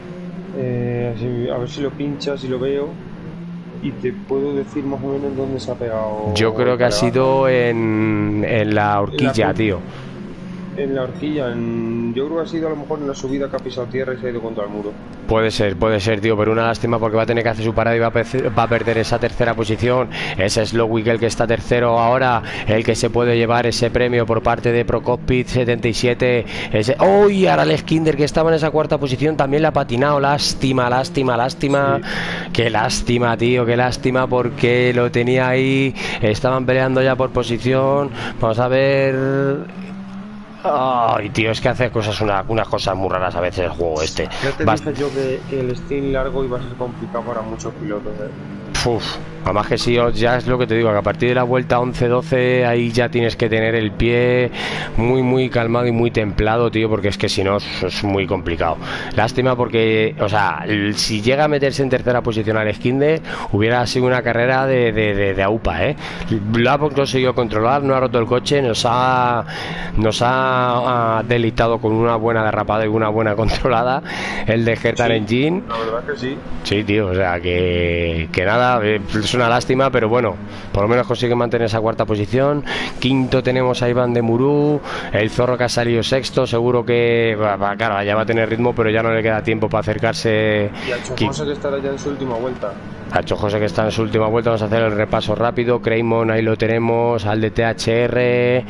Eh, así, a ver si lo pinchas y lo veo. Y te puedo decir más o menos dónde se ha pegado. Yo creo que ha sido en, en la horquilla, en la, tío. En la horquilla, en, yo creo que ha sido a lo mejor en la subida que ha pisado tierra y se ha ido contra el muro. Puede ser, puede ser, tío, pero una lástima porque va a tener que hacer su parada y va a, va a perder esa tercera posición. Ese es Slowick el que está tercero ahora, el que se puede llevar ese premio por parte de Procockpit setenta y siete. Ese... ¡Oh! Y ahora el Skinder que estaba en esa cuarta posición también la ha patinado. Lástima, lástima, lástima. Sí. Qué lástima, tío, qué lástima porque lo tenía ahí. Estaban peleando ya por posición. Vamos a ver... Ay, tío, es que hace cosas una, unas cosas muy raras a veces el juego este. Ya te Bast dije yo que, que el Steam largo iba a ser complicado para muchos pilotos, ¿eh? Uf, además que sí, ya es lo que te digo, que a partir de la vuelta once doce ahí ya tienes que tener el pie muy muy calmado y muy templado, tío, porque es que si no es, es muy complicado. Lástima porque, o sea, el, si llega a meterse en tercera posición al Skinder, hubiera sido una carrera de, de, de, de AUPA, ¿eh? Lo ha conseguido controlar, no ha roto el coche, nos ha nos ha, ha deleitado con una buena derrapada y una buena controlada el de Gertan sí, Engine. La verdad que sí. Sí, tío, o sea, que, que nada, es una lástima, pero bueno, por lo menos consigue mantener esa cuarta posición. Quinto tenemos a Iván de Murú, el zorro que ha salido sexto, seguro que, claro, ya va a tener ritmo, pero ya no le queda tiempo para acercarse. Y a Chojose que estará ya en su última vuelta. A Chojose que está en su última vuelta, vamos a hacer el repaso rápido. Creymon, ahí lo tenemos, al de T H R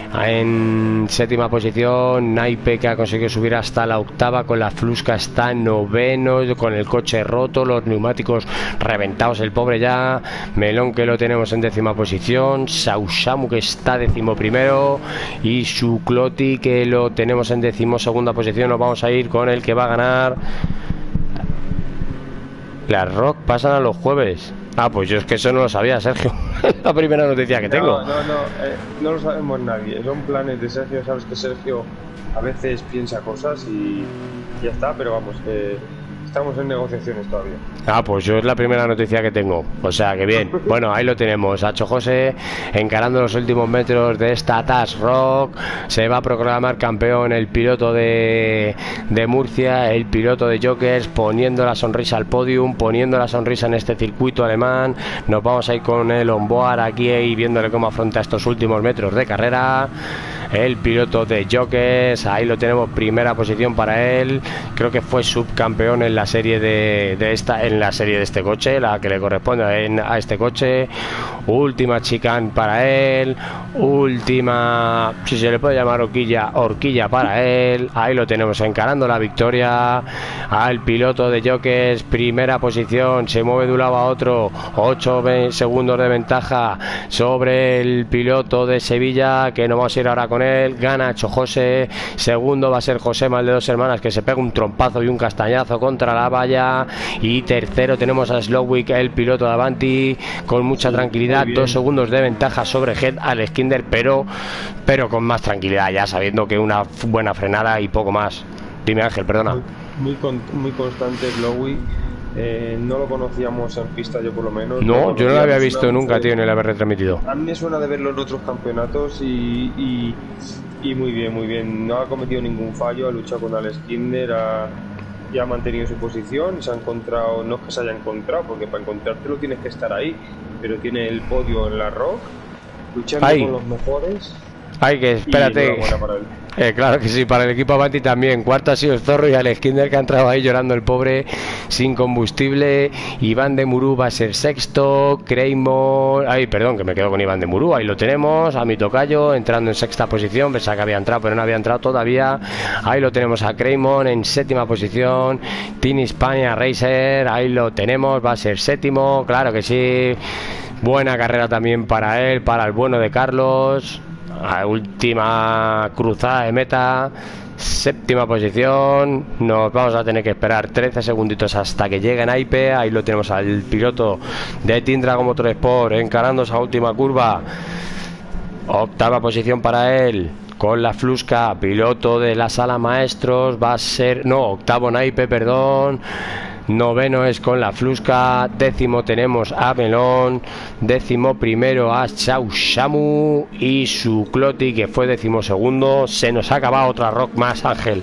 en séptima posición. Naipe que ha conseguido subir hasta la octava, con la Flusca está en noveno, con el coche roto, los neumáticos reventados, el pobre ya. Melón que lo tenemos en décima posición, Sausamu que está décimo primero y Sucloti que lo tenemos en décimo segunda posición. Nos vamos a ir con el que va a ganar. Las Rock pasan a los jueves. Ah, pues yo es que eso no lo sabía, Sergio. La primera noticia que tengo. No, no, no, eh, no lo sabemos nadie. Son planes de Sergio. Sabes que Sergio a veces piensa cosas y ya está, pero vamos, que estamos en negociaciones todavía. Ah, pues yo es la primera noticia que tengo. O sea, que bien. Bueno, ahí lo tenemos. A Chojose encarando los últimos metros de esta Task Rock. Se va a proclamar campeón el piloto de, de Murcia, el piloto de Jokers, poniendo la sonrisa al podium, poniendo la sonrisa en este circuito alemán. Nos vamos a ir con el onboard aquí y viéndole cómo afronta estos últimos metros de carrera. El piloto de Jokers, ahí lo tenemos, primera posición para él. Creo que fue subcampeón en la serie de, de esta, en la serie de este coche, la que le corresponde en, a este coche. Última chicane para él, última, si se le puede llamar horquilla, horquilla para él. Ahí lo tenemos encarando la victoria al piloto de Jokers, primera posición, se mueve de un lado a otro, ocho segundos de ventaja sobre el piloto de Sevilla, que nos vamos a ir ahora con él. Gana Chojose, segundo va a ser José Mal de Dos Hermanas, que se pega un trompazo y un castañazo contra la valla, y tercero tenemos a Slowick, el piloto de Avanti, con mucha tranquilidad, dos segundos de ventaja sobre Head al Skinder, pero pero con más tranquilidad, ya sabiendo que una buena frenada y poco más. Dime, Ángel, perdona. Muy, muy, con, muy constante Slowick. Eh, no lo conocíamos en pista, yo por lo menos. No, no yo no lo había visto nunca, tío, ni lo había retransmitido. A mí me suena de verlo en otros campeonatos y, y, y muy bien, muy bien. No ha cometido ningún fallo, ha luchado con Alex Kinder, ha, y ha mantenido su posición. Se ha encontrado, no es que se haya encontrado, porque para encontrártelo tienes que estar ahí, pero tiene el podio en la Rock, luchando Ay. con los mejores. Ay, que espérate. Eh, claro que sí, para el equipo Avanti también. Cuarto ha sido el Zorro y Alex Kinder, que ha entrado ahí llorando el pobre, sin combustible. Iván de Murú va a ser sexto. Creymon, ay, perdón, que me quedo con Iván de Murú. Ahí lo tenemos, a mi tocayo, entrando en sexta posición. Pensaba que había entrado, pero no había entrado todavía. Ahí lo tenemos a Creymon en séptima posición. Team Hispania Racer, ahí lo tenemos, va a ser séptimo, claro que sí. Buena carrera también para él, para el bueno de Carlos. A última cruzada de meta, séptima posición. Nos vamos a tener que esperar trece segunditos hasta que llegue Naipe. Ahí lo tenemos al piloto de Team Dragon Motorsport encarando esa última curva. Octava posición para él, con la Flusca, piloto de la sala maestros, va a ser, no, octavo naipe, perdón. Noveno es con la Flusca, décimo tenemos a Melón, décimo primero a Chaushamu y su Cloti, que fue décimo segundo. Se nos ha acabado otra rock más, Ángel.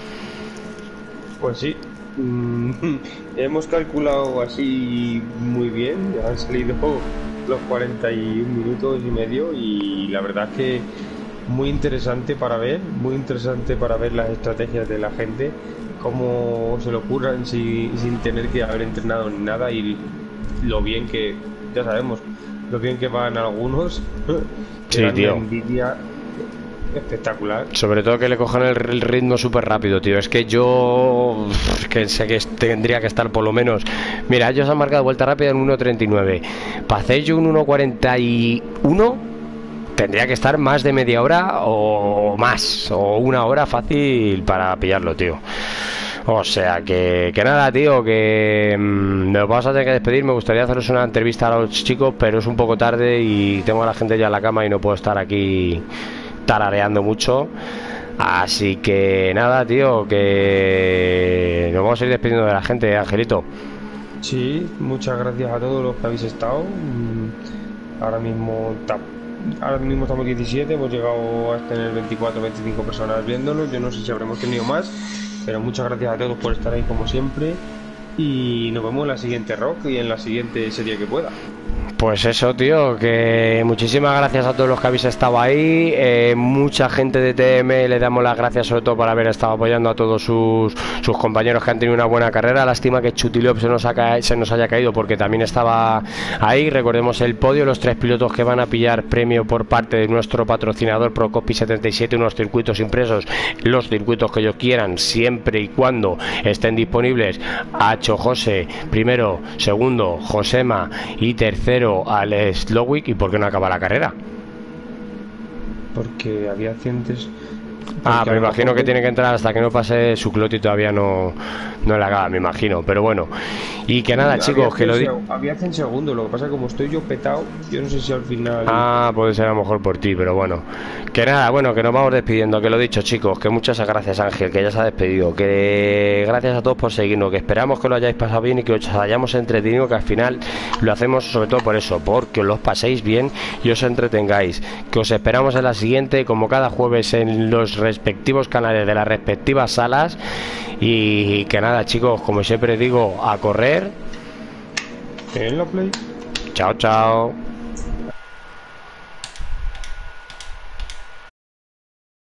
Pues sí, mm, hemos calculado así muy bien, han salido los cuarenta y un minutos y medio y la verdad es que muy interesante para ver, muy interesante para ver las estrategias de la gente, cómo se lo ocurran sin, sin tener que haber entrenado ni nada y lo bien que, ya sabemos, lo bien que van algunos. Sí, tío. Envidia espectacular. Sobre todo que le cojan el, el ritmo súper rápido, tío. Es que yo que sé que tendría que estar por lo menos. Mira, ellos han marcado vuelta rápida en uno treinta y nueve. Para hacer yo un uno cuarenta y uno tendría que estar más de media hora o más, o una hora fácil para pillarlo, tío. O sea que, que nada, tío, que mmm, me vas a tener que despedir. Me gustaría haceros una entrevista a los chicos, pero es un poco tarde y tengo a la gente ya en la cama y no puedo estar aquí tarareando mucho. Así que nada, tío, que nos vamos a ir despidiendo de la gente, Angelito. Sí, muchas gracias a todos los que habéis estado. Ahora mismo ahora mismo estamos diecisiete, hemos llegado a tener veinticuatro o veinticinco personas viéndonos. Yo no sé si habremos tenido más, pero muchas gracias a todos por estar ahí como siempre. Y nos vemos en la siguiente rock y en la siguiente serie que pueda. Pues eso, tío, que muchísimas gracias a todos los que habéis estado ahí. Eh, mucha gente de T M le damos las gracias sobre todo por haber estado apoyando a todos sus, sus compañeros que han tenido una buena carrera. Lástima que Chutilop se nos, ha ca se nos haya caído porque también estaba ahí. Recordemos el podio, los tres pilotos que van a pillar premio por parte de nuestro patrocinador Procopy setenta y siete, unos circuitos impresos, los circuitos que ellos quieran, siempre y cuando estén disponibles. Hacho José, primero, segundo, Josema y tercero al Slowick. ¿Y por qué no acaba la carrera? Porque había accidentes. Ah, me imagino que tiene que entrar hasta que no pase su Cloti, todavía no, no le acaba, me imagino. Pero bueno, y que nada, chicos, que lo digo. Había cien segundos, lo que pasa es que como estoy yo petado, yo no sé si al final. Ah, puede ser a lo mejor por ti, pero bueno. Que nada, bueno, que nos vamos despidiendo. Que lo dicho, chicos, que muchas gracias, Ángel, que ya se ha despedido. Que gracias a todos por seguirnos. Que esperamos que lo hayáis pasado bien y que os hayamos entretenido. Que al final lo hacemos sobre todo por eso, porque os los paséis bien y os entretengáis. Que os esperamos en la siguiente, como cada jueves, en los respectivos canales de las respectivas salas. Y que nada, chicos, como siempre digo, a correr. En la play. Chao, chao.